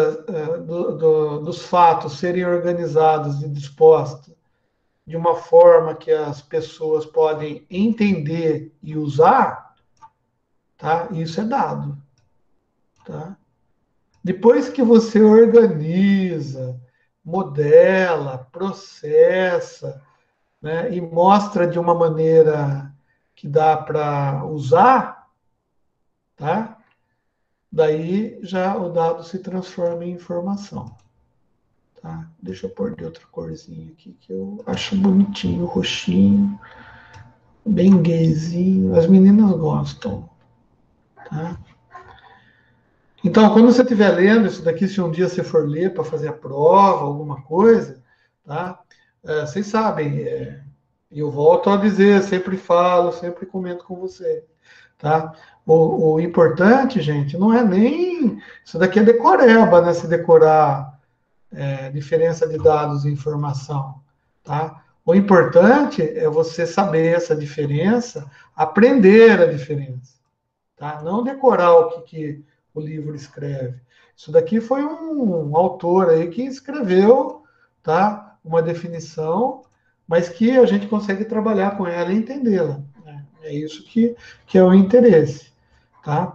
dos fatos serem organizados e dispostos de uma forma que as pessoas podem entender e usar, tá? Isso é dado, tá? Depois que você organiza, modela, processa, né, e mostra de uma maneira que dá para usar, tá? Daí já o dado se transforma em informação. Tá? Deixa eu pôr de outra corzinha aqui que eu acho bonitinho, roxinho, bem gayzinho. As meninas gostam. Tá? Então, quando você estiver lendo isso daqui, se um dia você for ler para fazer a prova, alguma coisa, tá? Vocês sabem, eu volto a dizer, sempre falo, sempre comento com você, tá? O importante, gente, não é nem... Isso daqui é decoreba, né? Se decorar diferença de dados e informação, tá? O importante é você saber essa diferença, aprender a diferença, tá? Não decorar que o livro escreve. Isso daqui foi um autor aí que escreveu, tá? Uma definição, mas que a gente consegue trabalhar com ela e entendê-la. Né? É isso que é o interesse, tá?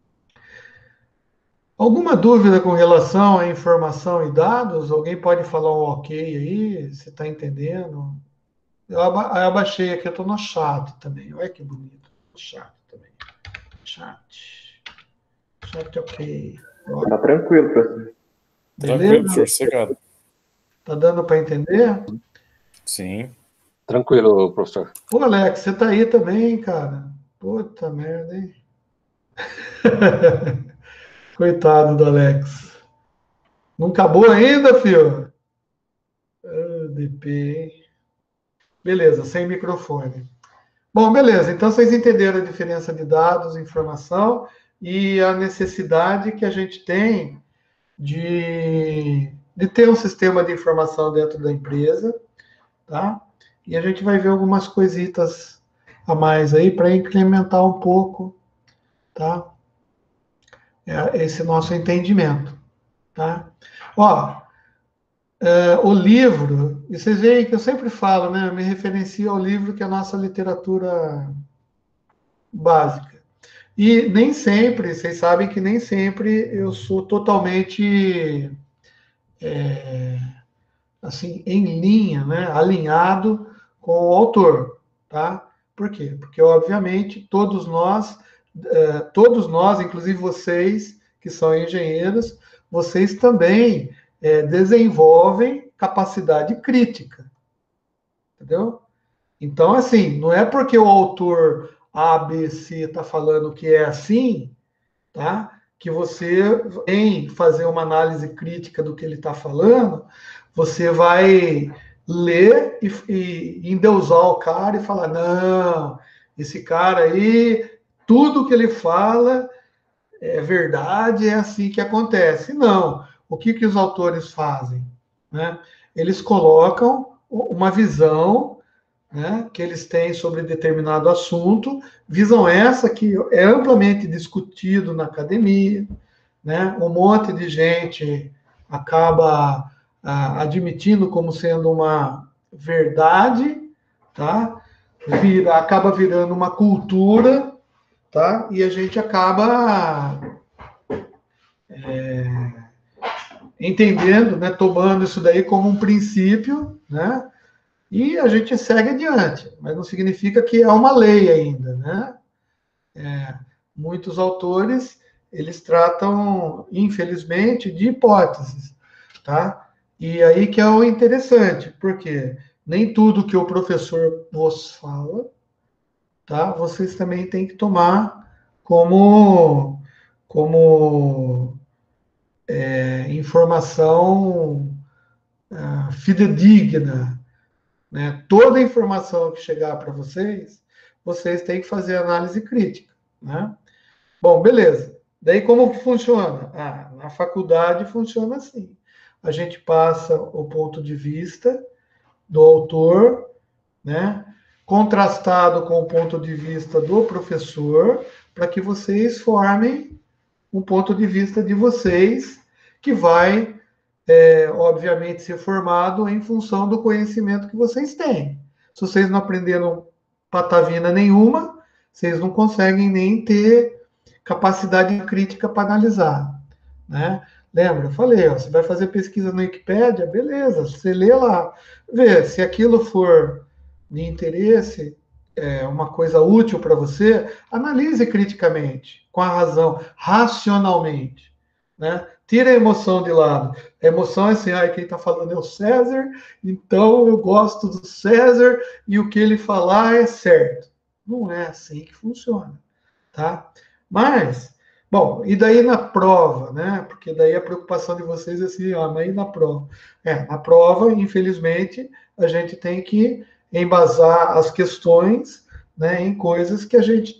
Alguma dúvida com relação à informação e dados? Alguém pode falar um ok aí? Você está entendendo? Eu abaixei aqui, eu estou no chat também. Olha que bonito. Chat também. Chat. Chat ok. Tá tranquilo, professor. Tranquilo, Beleza? professor, sossegado. Tá dando para entender? Sim. Tranquilo, professor. Ô, Alex, você tá aí também, cara. Puta merda, hein? Coitado do Alex. Não acabou ainda, filho? DP, hein? Beleza, sem microfone. Bom, beleza. Então vocês entenderam a diferença de dados, informação e a necessidade que a gente tem de ter um sistema de informação dentro da empresa, tá? E a gente vai ver algumas coisitas a mais aí para incrementar um pouco, tá? Esse nosso entendimento, tá? Ó, o livro, e vocês veem que eu sempre falo, né? Eu me referencio ao livro que é a nossa literatura básica. E nem sempre, vocês sabem que nem sempre eu sou totalmente assim em linha, né, alinhado com o autor, tá? Por quê? Porque obviamente todos nós, inclusive vocês que são engenheiros, vocês também desenvolvem capacidade crítica, entendeu? Então, assim, não é porque o autor A, B, C está falando que é assim, tá? Que você em fazer uma análise crítica do que ele está falando, você vai ler e endeusar o cara e falar, não, esse cara aí, tudo que ele fala é verdade, é assim que acontece. Não. O que os autores fazem? Né? Eles colocam uma visão, né, que eles têm sobre determinado assunto, visão essa que é amplamente discutido na academia, né? Um monte de gente acaba admitindo como sendo uma verdade, tá? Acaba virando uma cultura, tá? E a gente acaba entendendo, né, tomando isso daí como um princípio, né? E a gente segue adiante, mas não significa que é uma lei ainda, né? Muitos autores, eles tratam, infelizmente, de hipóteses, tá? E aí que é o interessante, porque nem tudo que o professor vos fala, tá? Vocês também têm que tomar como informação fidedigna, né? Toda a informação que chegar para vocês, vocês têm que fazer análise crítica, né? Bom, beleza. Daí como que funciona? Na faculdade funciona assim. A gente passa o ponto de vista do autor, né? Contrastado com o ponto de vista do professor, para que vocês formem um ponto de vista de vocês, que vai, obviamente, ser formado em função do conhecimento que vocês têm. Se vocês não aprenderam patavina nenhuma, vocês não conseguem nem ter capacidade crítica para analisar, né? Lembra? Eu falei, ó, você vai fazer pesquisa no Wikipédia, beleza, você lê lá, vê se aquilo for de interesse, uma coisa útil para você, analise criticamente, com a razão, racionalmente, né? Tira a emoção de lado. A emoção é assim, quem está falando é o César, então eu gosto do César e o que ele falar é certo. Não é assim que funciona, tá? Mas, bom, e daí na prova, né? Porque daí a preocupação de vocês é assim, mas e na prova? Na prova, infelizmente, a gente tem que embasar as questões, né, em coisas que a gente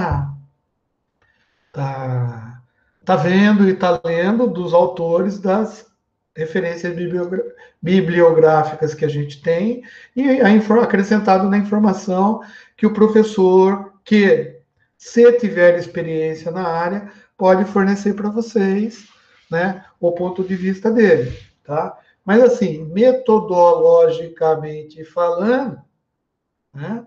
tá vendo e está lendo dos autores das referências bibliográficas que a gente tem e acrescentado na informação que o professor, que se tiver experiência na área, pode fornecer para vocês, né, o ponto de vista dele, tá? Mas assim, metodologicamente falando, né,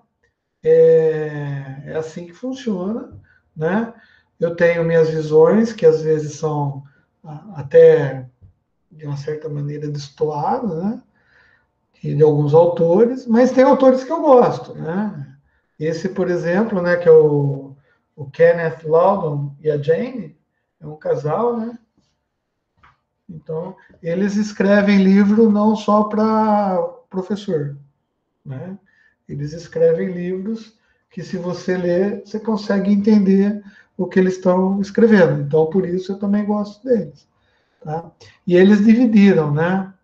é assim que funciona, né? Eu tenho minhas visões, que às vezes são até, de uma certa maneira, destoadas, né? E de alguns autores, mas tem autores que eu gosto, né? Esse, por exemplo, né, que é o Kenneth Loudon e a Jane, é um casal, né? Então, eles escrevem livro não só para professor, né? Eles escrevem livros que, se você ler, você consegue entender o que eles estão escrevendo. Então, por isso, eu também gosto deles, tá? E eles dividiram, né?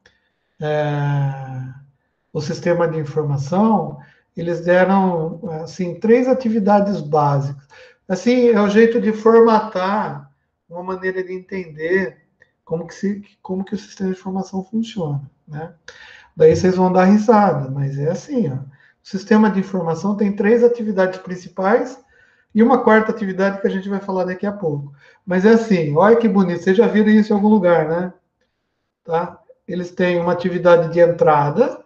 O sistema de informação, eles deram, assim, 3 atividades básicas. Assim, é o jeito de formatar uma maneira de entender como que o sistema de informação funciona, né? Daí vocês vão dar risada, mas é assim, ó. O sistema de informação tem 3 atividades principais e uma 4ª atividade que a gente vai falar daqui a pouco. Mas é assim, olha que bonito, vocês já viram isso em algum lugar, né? Tá? Eles têm uma atividade de entrada,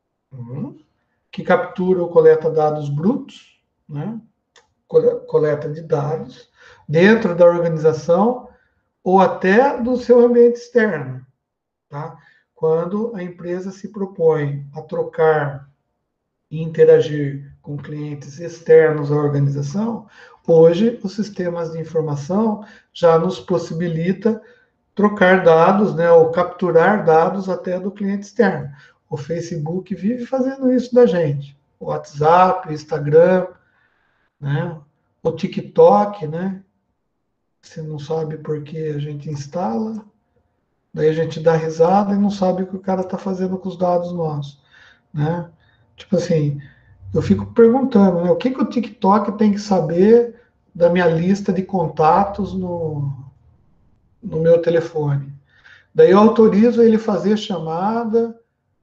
que captura ou coleta dados brutos, né? Coleta de dados dentro da organização ou até do seu ambiente externo, tá? Quando a empresa se propõe a trocar e interagir com clientes externos à organização, hoje os sistemas de informação já nos possibilita trocar dados, né, ou capturar dados até do cliente externo. O Facebook vive fazendo isso da gente. O WhatsApp, o Instagram, né, o TikTok, né? Você não sabe por que a gente instala, daí a gente dá risada e não sabe o que o cara está fazendo com os dados nossos, né? Tipo assim, eu fico perguntando, né, o que o TikTok tem que saber da minha lista de contatos no meu telefone? Daí eu autorizo ele fazer chamada,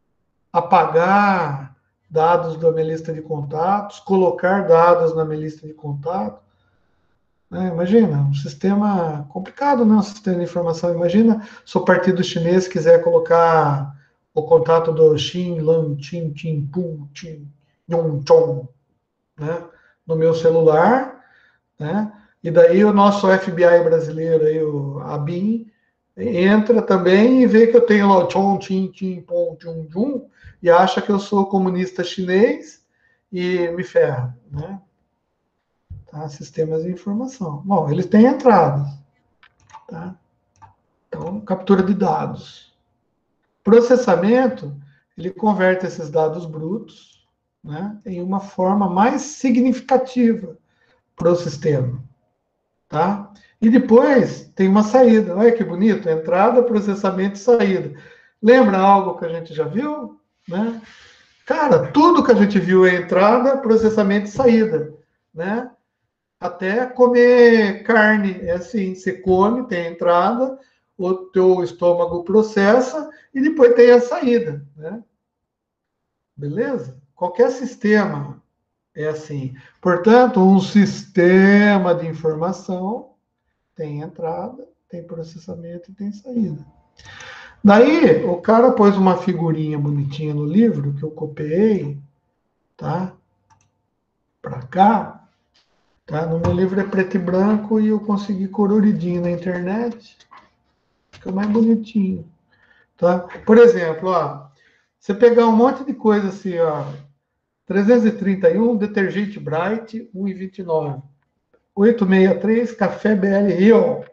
apagar dados da minha lista de contatos, colocar dados na minha lista de contatos. Imagina, um sistema complicado, né? Um sistema de informação. Imagina se o partido chinês quiser colocar o contato do Xin, Lan, Chin, Chin, Pu, Chin, Yong, Chong, né, no meu celular, né? E daí o nosso FBI brasileiro, aí, a BIM, entra também e vê que eu tenho lá o Chong, Chin, Chin, Pong, Jun, Jun, e acha que eu sou comunista chinês e me ferra, né? Tá? Sistemas de informação. Bom, eles têm entradas, tá? Então, captura de dados. Processamento, ele converte esses dados brutos, né, em uma forma mais significativa para o sistema, tá? E depois tem uma saída. Olha que bonito, entrada, processamento e saída. Lembra algo que a gente já viu, né? Cara, tudo que a gente viu é entrada, processamento e saída, né? Até comer carne, é assim, você come, tem a entrada, o teu estômago processa e depois tem a saída, né? Beleza? Qualquer sistema é assim. Portanto, um sistema de informação tem entrada, tem processamento e tem saída. Daí, o cara pôs uma figurinha bonitinha no livro que eu copiei, tá? Para cá, tá? No meu livro é preto e branco e eu consegui coloridinho na internet. Fica mais bonitinho, tá? Por exemplo, ó, você pegar um monte de coisa assim, ó, 331, detergente Bright, 1,29. 863, café BL Rio,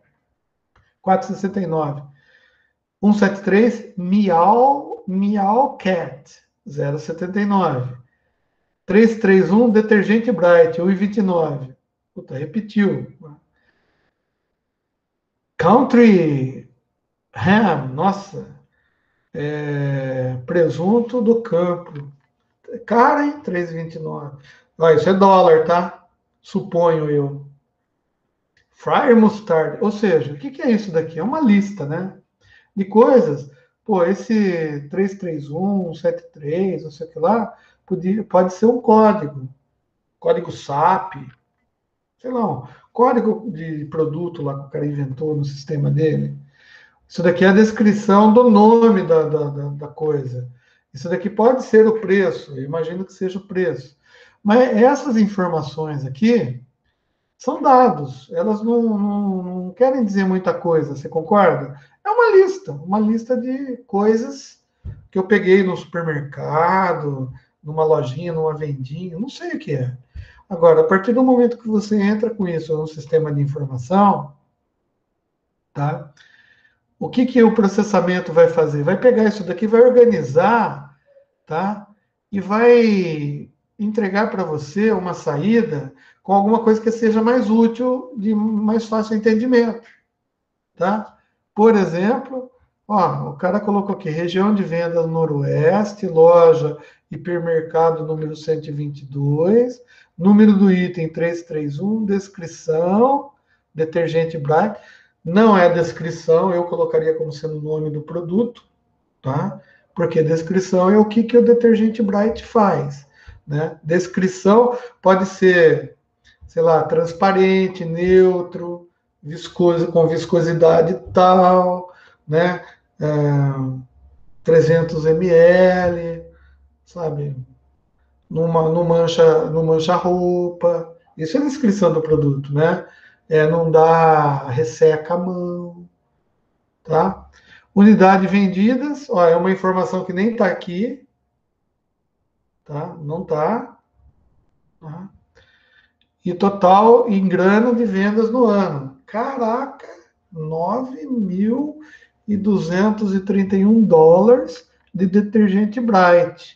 469. 173, Miau Cat, 0,79. 331, detergente Bright, 1,29. Puta, repetiu. Country Ham, nossa, presunto do campo. Cara, hein? 3,29. Olha, isso é dólar, tá? Suponho eu. Fryer Mustard, ou seja, o que é isso daqui? É uma lista, né? De coisas. Pô, esse 331, 73, não sei o que lá, pode ser um código SAP, sei lá, um código de produto lá que o cara inventou no sistema dele. Isso daqui é a descrição do nome da coisa. Isso daqui pode ser o preço, eu imagino que seja o preço. Mas essas informações aqui são dados, elas não querem dizer muita coisa, você concorda? É uma lista de coisas que eu peguei no supermercado, numa lojinha, numa vendinha, não sei o que é. Agora, a partir do momento que você entra com isso no sistema de informação, tá? O que o processamento vai fazer? Vai pegar isso daqui, vai organizar, tá? E vai entregar para você uma saída com alguma coisa que seja mais útil, de mais fácil entendimento, tá? Por exemplo, ó, o cara colocou aqui, região de vendas Noroeste, loja hipermercado número 122, número do item 331, descrição, detergente Bright. Não é descrição, eu colocaria como sendo o nome do produto, tá? Porque descrição é o que o detergente Bright faz, né? Descrição pode ser, sei lá, transparente, neutro, com viscosidade tal, né? 300 ml, sabe? Não mancha roupa. Isso é a descrição do produto, né? Não dá resseca a mão, tá? Unidade vendidas, ó, é uma informação que nem está aqui, tá? Não está. Tá? E total em grana de vendas no ano. Caraca, 9.231 dólares de detergente Bright.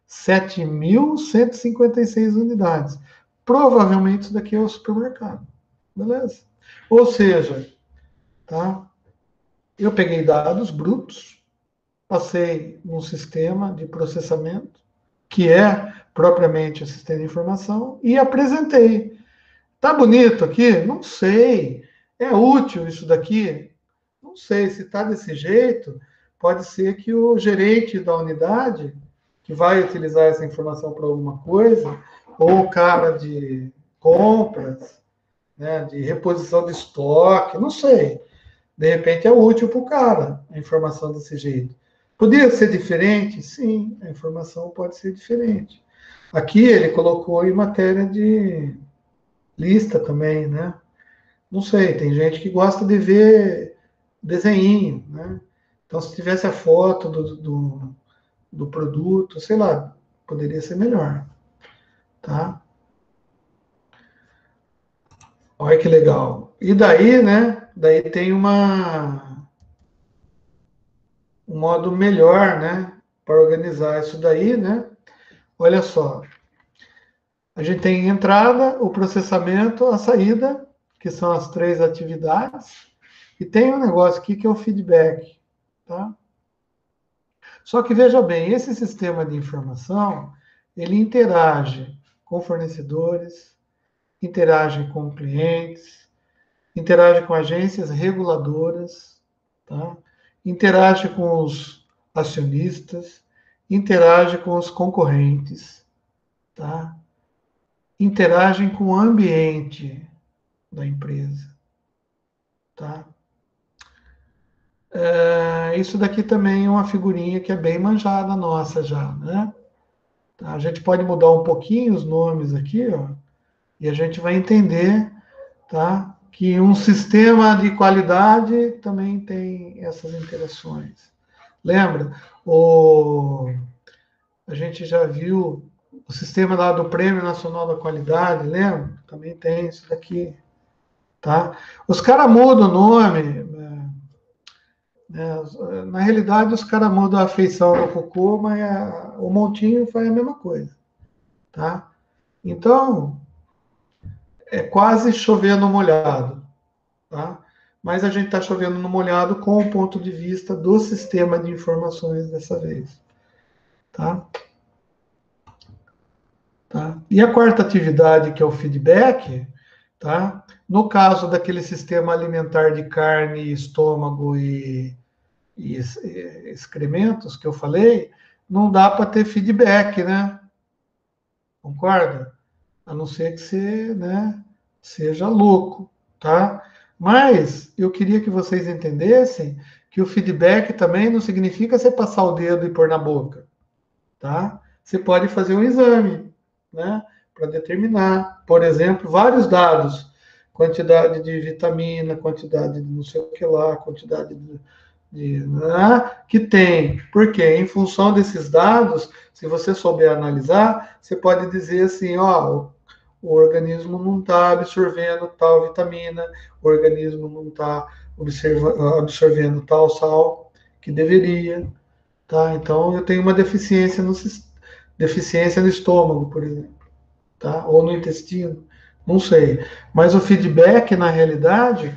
7.156 unidades. Provavelmente isso daqui é o supermercado. Beleza? Ou seja, tá? Eu peguei dados brutos, passei num sistema de processamento, que é propriamente o sistema de informação, e apresentei. Tá bonito aqui? Não sei. É útil isso daqui? Não sei. Se tá desse jeito, pode ser que o gerente da unidade, que vai utilizar essa informação para alguma coisa, ou o cara de compras, né, de reposição de estoque, não sei. De repente é útil para o cara a informação desse jeito. Podia ser diferente? Sim, a informação pode ser diferente. Aqui ele colocou em matéria de lista também, né? Não sei, tem gente que gosta de ver desenho, né? Então, se tivesse a foto do produto, sei lá, poderia ser melhor, tá? Olha que legal. E daí, né? Daí tem um modo melhor, né? Para organizar isso daí, né? Olha só. A gente tem a entrada, o processamento, a saída, que são as três atividades, e tem um negócio aqui que é o feedback, tá? Só que, veja bem, esse sistema de informação, ele interage com fornecedores, interage com clientes, interage com agências reguladoras, tá? Interage com os acionistas, interage com os concorrentes, tá? Interagem com o ambiente da empresa, tá? Isso daqui também é uma figurinha que é bem manjada nossa já, né? Tá? A gente pode mudar um pouquinho os nomes aqui, ó, e a gente vai entender, tá? Que um sistema de qualidade também tem essas interações. Lembra? A gente já viu o sistema lá do Prêmio Nacional da Qualidade, lembra? Também tem isso daqui, tá? Os caras mudam o nome, na realidade, os caras mudam a feição do cocô, mas o montinho faz a mesma coisa, tá? Então, é quase chovendo molhado, tá? Mas a gente está chovendo no molhado com o ponto de vista do sistema de informações dessa vez, tá? Tá? E a quarta atividade, que é o feedback, tá? No caso daquele sistema alimentar de carne, estômago e excrementos que eu falei, não dá para ter feedback, né? Concorda? A não ser que você, né, seja louco, tá? Mas eu queria que vocês entendessem que o feedback também não significa você passar o dedo e pôr na boca, tá? Você pode fazer um exame, né, para determinar, por exemplo, vários dados, quantidade de vitamina, quantidade de não sei o que lá, quantidade que tem. Porque em função desses dados, se você souber analisar, você pode dizer assim, ó, o organismo não está absorvendo tal vitamina, o organismo não está absorvendo tal sal que deveria, tá? Então eu tenho uma deficiência no estômago, por exemplo, tá? Ou no intestino, não sei. Mas o feedback, na realidade,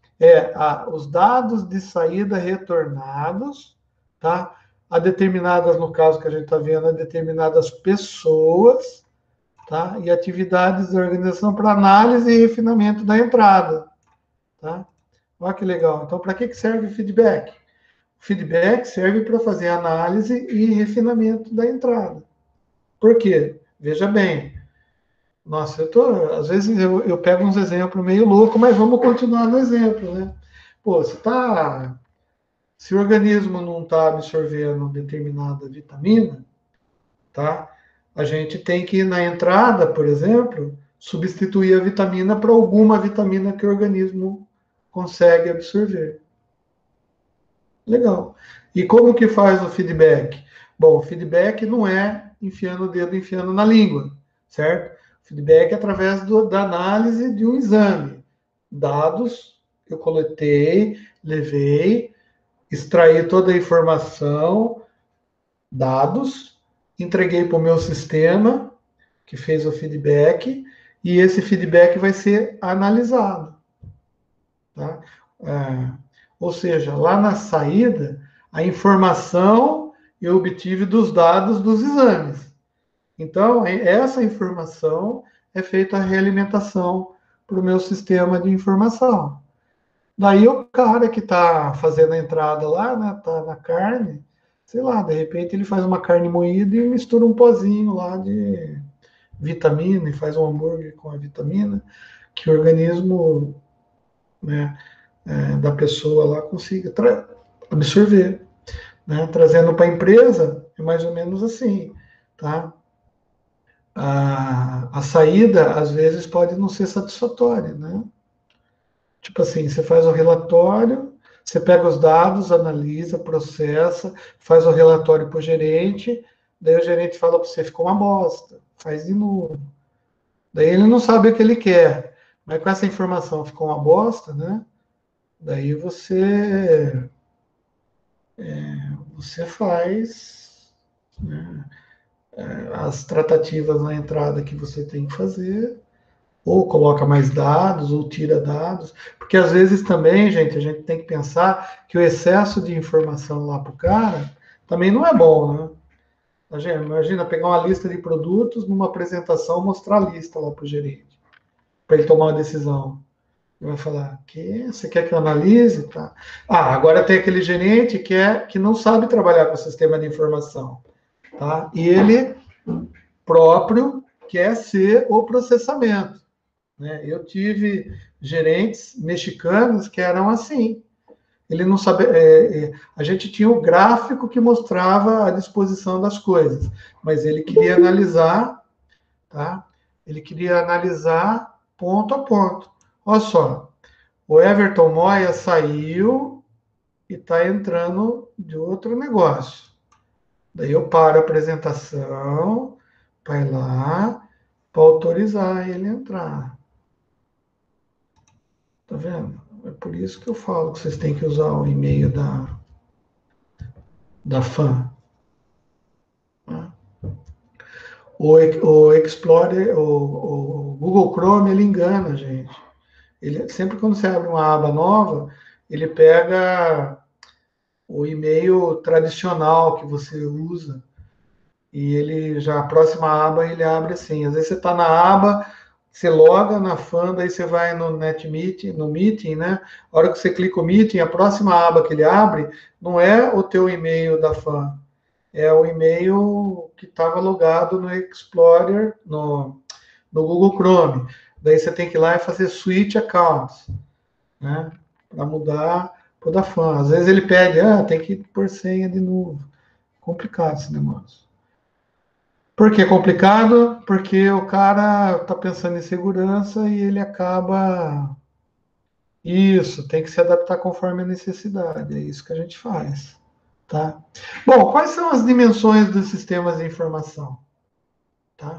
os dados de saída retornados, tá? A determinadas, no caso que a gente está vendo, a determinadas pessoas, tá? E atividades da organização para análise e refinamento da entrada, tá? Olha que legal. Então, para que serve o feedback? O feedback serve para fazer análise e refinamento da entrada. Por quê? Veja bem. Nossa, às vezes eu pego uns exemplos meio loucos, mas vamos continuar no exemplo, né? Pô, se o organismo não está absorvendo determinada vitamina, tá? A gente tem que, na entrada, por exemplo, substituir a vitamina por alguma vitamina que o organismo consegue absorver. Legal. E como que faz o feedback? Bom, o feedback não é enfiando o dedo, enfiando na língua, certo? O feedback é através da análise de um exame. Dados eu coletei, levei, extraí toda a informação, dados, entreguei para o meu sistema, que fez o feedback, e esse feedback vai ser analisado. Tá? Ou seja, lá na saída, a informação eu obtive dos dados dos exames. Então, essa informação é feita a realimentação para o meu sistema de informação. Daí o cara que está fazendo a entrada lá, né, tá na carne, sei lá, de repente ele faz uma carne moída e mistura um pozinho lá de vitamina e faz um hambúrguer com a vitamina que o organismo, né, da pessoa lá consiga absorver. Né? Trazendo para a empresa, é mais ou menos assim, tá? A saída, às vezes, pode não ser satisfatória, né? Tipo assim, você faz o relatório, você pega os dados, analisa, processa, faz o relatório para o gerente, daí o gerente fala para você, ficou uma bosta, faz de novo. Daí ele não sabe o que ele quer, mas com essa informação ficou uma bosta, né? Daí você faz, né, as tratativas na entrada que você tem que fazer, ou coloca mais dados, ou tira dados, porque às vezes também, gente, a gente tem que pensar que o excesso de informação lá para o cara também não é bom, né? Imagina pegar uma lista de produtos numa apresentação, mostrar a lista lá para o gerente, para ele tomar uma decisão. Ele vai falar, você quer que eu analise? Tá. Agora tem aquele gerente que não sabe trabalhar com o sistema de informação. Tá? E ele próprio quer ser o processamento. Né? Eu tive gerentes mexicanos que eram assim. Ele não sabia. A gente tinha o gráfico que mostrava a disposição das coisas, mas ele queria analisar, tá? Ele queria analisar ponto a ponto. Olha só, o Everton Moya saiu e está entrando de outro negócio. Daí eu paro a apresentação, vai lá para autorizar ele a entrar. Tá vendo? É por isso que eu falo que vocês têm que usar o e-mail da FAM. O Explorer, o Google Chrome, ele engana a gente. Sempre quando você abre uma aba nova, ele pega o e-mail tradicional que você usa e ele já, a próxima aba, ele abre assim. Às vezes você está na aba, você loga na FAM, daí você vai no NetMeeting, no Meeting, né? A hora que você clica o Meeting, a próxima aba que ele abre não é o teu e-mail da FAM, é o e-mail que estava logado no Explorer, no Google Chrome. Daí você tem que ir lá e fazer switch accounts, né? Para mudar para o da FAM. Às vezes ele pede, tem que pôr senha de novo. Complicado esse negócio. Por que complicado? Porque o cara está pensando em segurança e ele acaba... Isso, tem que se adaptar conforme a necessidade. É isso que a gente faz. Tá? Bom, quais são as dimensões dos sistemas de informação? Tá?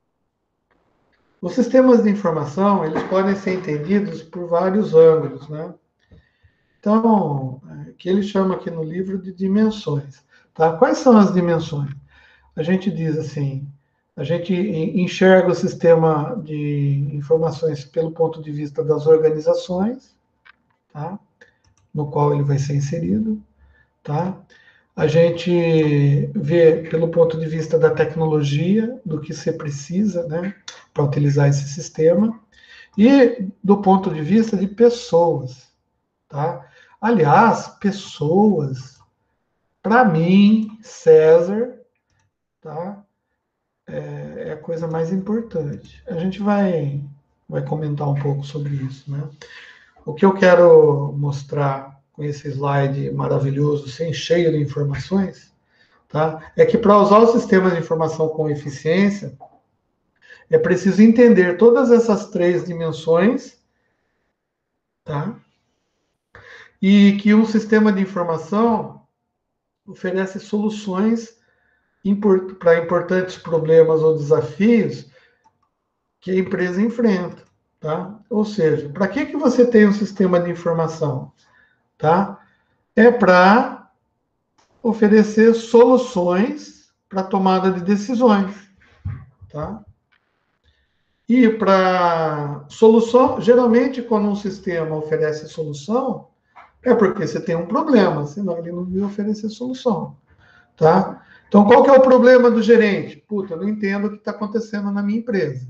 Os sistemas de informação, eles podem ser entendidos por vários ângulos, né? Então, que ele chama aqui no livro de dimensões. Tá? Quais são as dimensões? A gente diz assim, a gente enxerga o sistema de informações pelo ponto de vista das organizações, tá? No qual ele vai ser inserido, tá? A gente vê pelo ponto de vista da tecnologia, do que você precisa, né, para utilizar esse sistema, e do ponto de vista de pessoas, tá? Aliás, pessoas, para mim, César, tá? É a coisa mais importante. A gente vai comentar um pouco sobre isso, né? O que eu quero mostrar com esse slide maravilhoso, sem cheio de informações, tá? É que para usar o sistema de informação com eficiência, é preciso entender todas essas três dimensões, tá? E que um sistema de informação oferece soluções para importantes problemas ou desafios que a empresa enfrenta, tá? Ou seja, para que você tem um sistema de informação, tá? É para oferecer soluções para tomada de decisões, tá? E para solução, geralmente quando um sistema oferece solução, é porque você tem um problema, senão ele não vai oferecer solução, tá? Então, qual que é o problema do gerente? Puta, eu não entendo o que está acontecendo na minha empresa,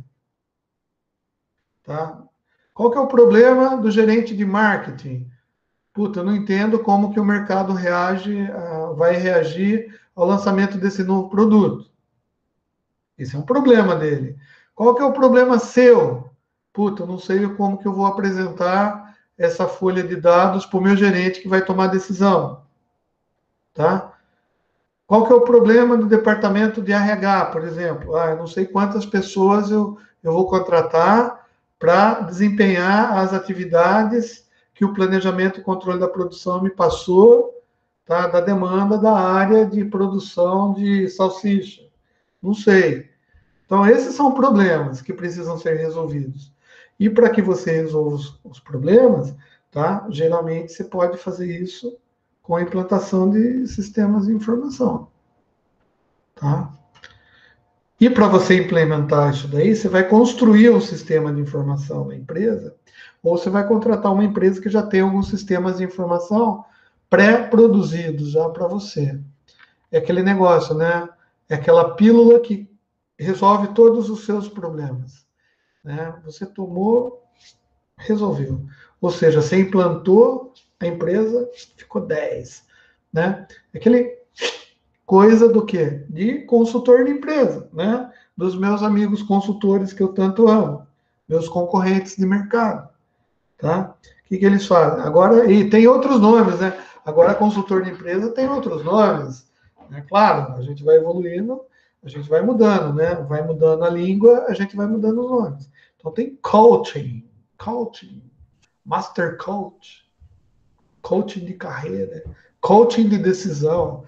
tá? Qual que é o problema do gerente de marketing? Puta, eu não entendo como que o mercado vai reagir ao lançamento desse novo produto. Esse é um problema dele. Qual que é o problema seu? Puta, eu não sei como que eu vou apresentar essa folha de dados para o meu gerente que vai tomar a decisão. Tá? Qual que é o problema do departamento de RH, por exemplo? Eu não sei quantas pessoas eu vou contratar para desempenhar as atividades que o planejamento e controle da produção me passou, tá? Da demanda da área de produção de salsicha. Não sei. Então, esses são problemas que precisam ser resolvidos. E para que você resolva os problemas, tá? Geralmente você pode fazer isso com a implantação de sistemas de informação. Tá? E para você implementar isso daí, você vai construir um sistema de informação na empresa, ou você vai contratar uma empresa que já tem alguns sistemas de informação pré-produzidos já para você. é aquele negócio, né? É aquela pílula que resolve todos os seus problemas, né? Você tomou, resolveu. Ou seja, você implantou a empresa, ficou 10, né? Aquele coisa do quê? De consultor de empresa, né? Dos meus amigos consultores que eu tanto amo, meus concorrentes de mercado, tá? O que eles fazem? Agora, e tem outros nomes, né? Agora, consultor de empresa tem outros nomes, né? Claro, a gente vai evoluindo, a gente vai mudando, né? Vai mudando a língua, a gente vai mudando os nomes. Então, tem coaching, master coach, coaching de carreira, coaching de decisão.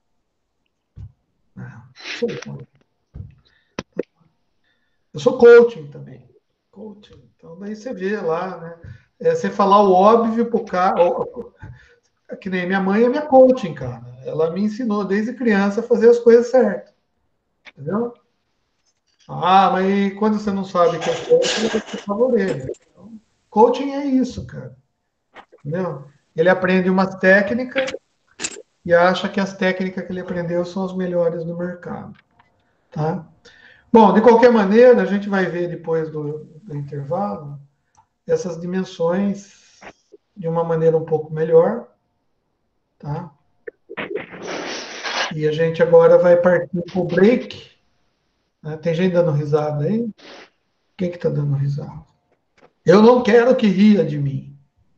Eu sou coaching também. Coaching. Então, daí você vê lá, né? Você falar o óbvio pro cara. Que nem minha mãe é minha coaching, cara. Ela me ensinou desde criança a fazer as coisas certas. Entendeu? Ah, mas quando você não sabe o que é coaching, você fala a orelha. Então, coaching é isso, cara. Entendeu? Ele aprende umas técnicas e acha que as técnicas que ele aprendeu são as melhores do mercado. Tá? Bom, de qualquer maneira, a gente vai ver depois do intervalo essas dimensões de uma maneira um pouco melhor, tá? E a gente agora vai partir para o break. Né? Tem gente dando risada aí? Quem que está dando risada? Eu não quero que ria de mim.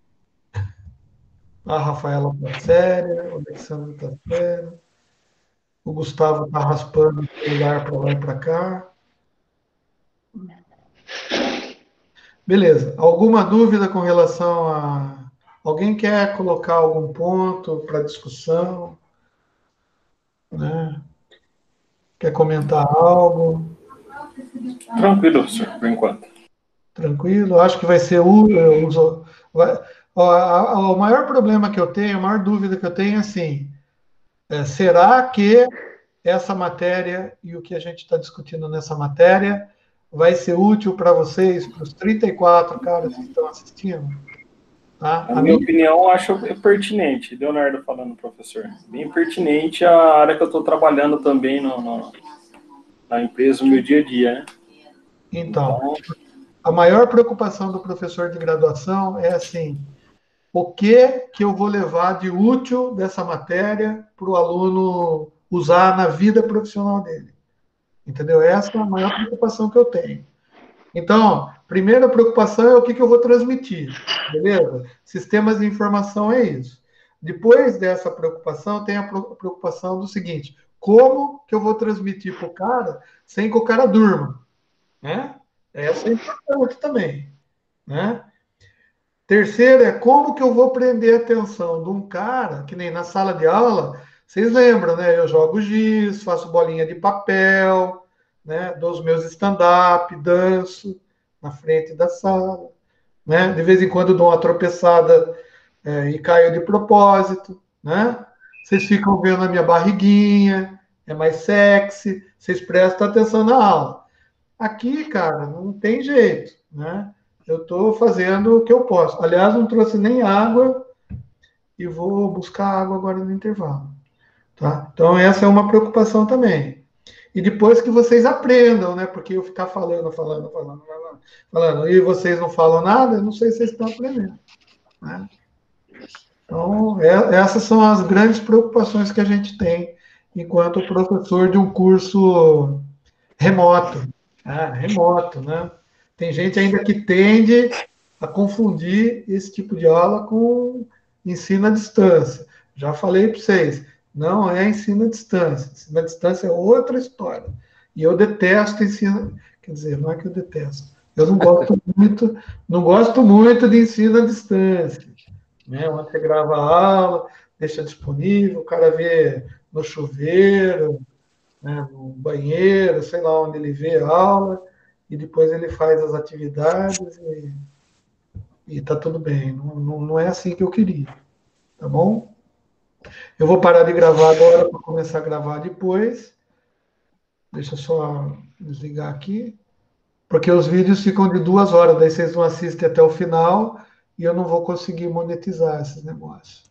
A Rafaela está séria, o Alexandre está sério, o Gustavo está raspando o celular para lá e para cá. Beleza. Alguma dúvida com relação a... Alguém quer colocar algum ponto para discussão? Né? Quer comentar algo? Tranquilo, professor, por enquanto. Tranquilo? Acho que vai ser o... O maior problema que eu tenho, a maior dúvida que eu tenho é assim, será que essa matéria e o que a gente está discutindo nessa matéria vai ser útil para vocês, para os 34 caras que estão assistindo? Tá? Na minha opinião, acho pertinente. Leonardo falando, professor. Bem pertinente a área que eu estou trabalhando também na empresa, no meu dia a dia, né? Então, a maior preocupação do professor de graduação é assim, o que eu vou levar de útil dessa matéria para o aluno usar na vida profissional dele? Entendeu? Essa é a maior preocupação que eu tenho. Então, primeira preocupação é o que eu vou transmitir, beleza? Sistemas de informação é isso. Depois dessa preocupação, tem a preocupação do seguinte, como que eu vou transmitir para o cara sem que o cara durma? Né? Essa é importante também. Né? Terceiro é como que eu vou prender a atenção de um cara, que nem na sala de aula, vocês lembram, né? Eu jogo giz, faço bolinha de papel, né? Dou os meus stand-up, danço na frente da sala, né? De vez em quando dou uma tropeçada e caio de propósito, né? Vocês ficam vendo a minha barriguinha, é mais sexy, vocês prestam atenção na aula. Aqui, cara, não tem jeito, né? Eu estou fazendo o que eu posso. Aliás, não trouxe nem água e vou buscar água agora no intervalo. Tá? Então, essa é uma preocupação também. E depois que vocês aprendam, né? Porque eu ficar falando, e vocês não falam nada, eu não sei se vocês estão aprendendo. Né? Então, essas são as grandes preocupações que a gente tem enquanto professor de um curso remoto. Remoto, né? Tem gente ainda que tende a confundir esse tipo de aula com ensino à distância. Já falei para vocês, não é ensino à distância. Ensino à distância é outra história. E eu detesto ensino, quer dizer, não é que eu detesto. Eu não gosto muito de ensino à distância. Né? Onde você grava a aula, deixa disponível, o cara vê no chuveiro, né, no banheiro, sei lá onde ele vê a aula, e depois ele faz as atividades e tá tudo bem. Não é assim que eu queria, tá bom? Eu vou parar de gravar agora para começar a gravar depois. Deixa eu só desligar aqui. Porque os vídeos ficam de 2 horas, daí vocês não assistem até o final e eu não vou conseguir monetizar esses negócios.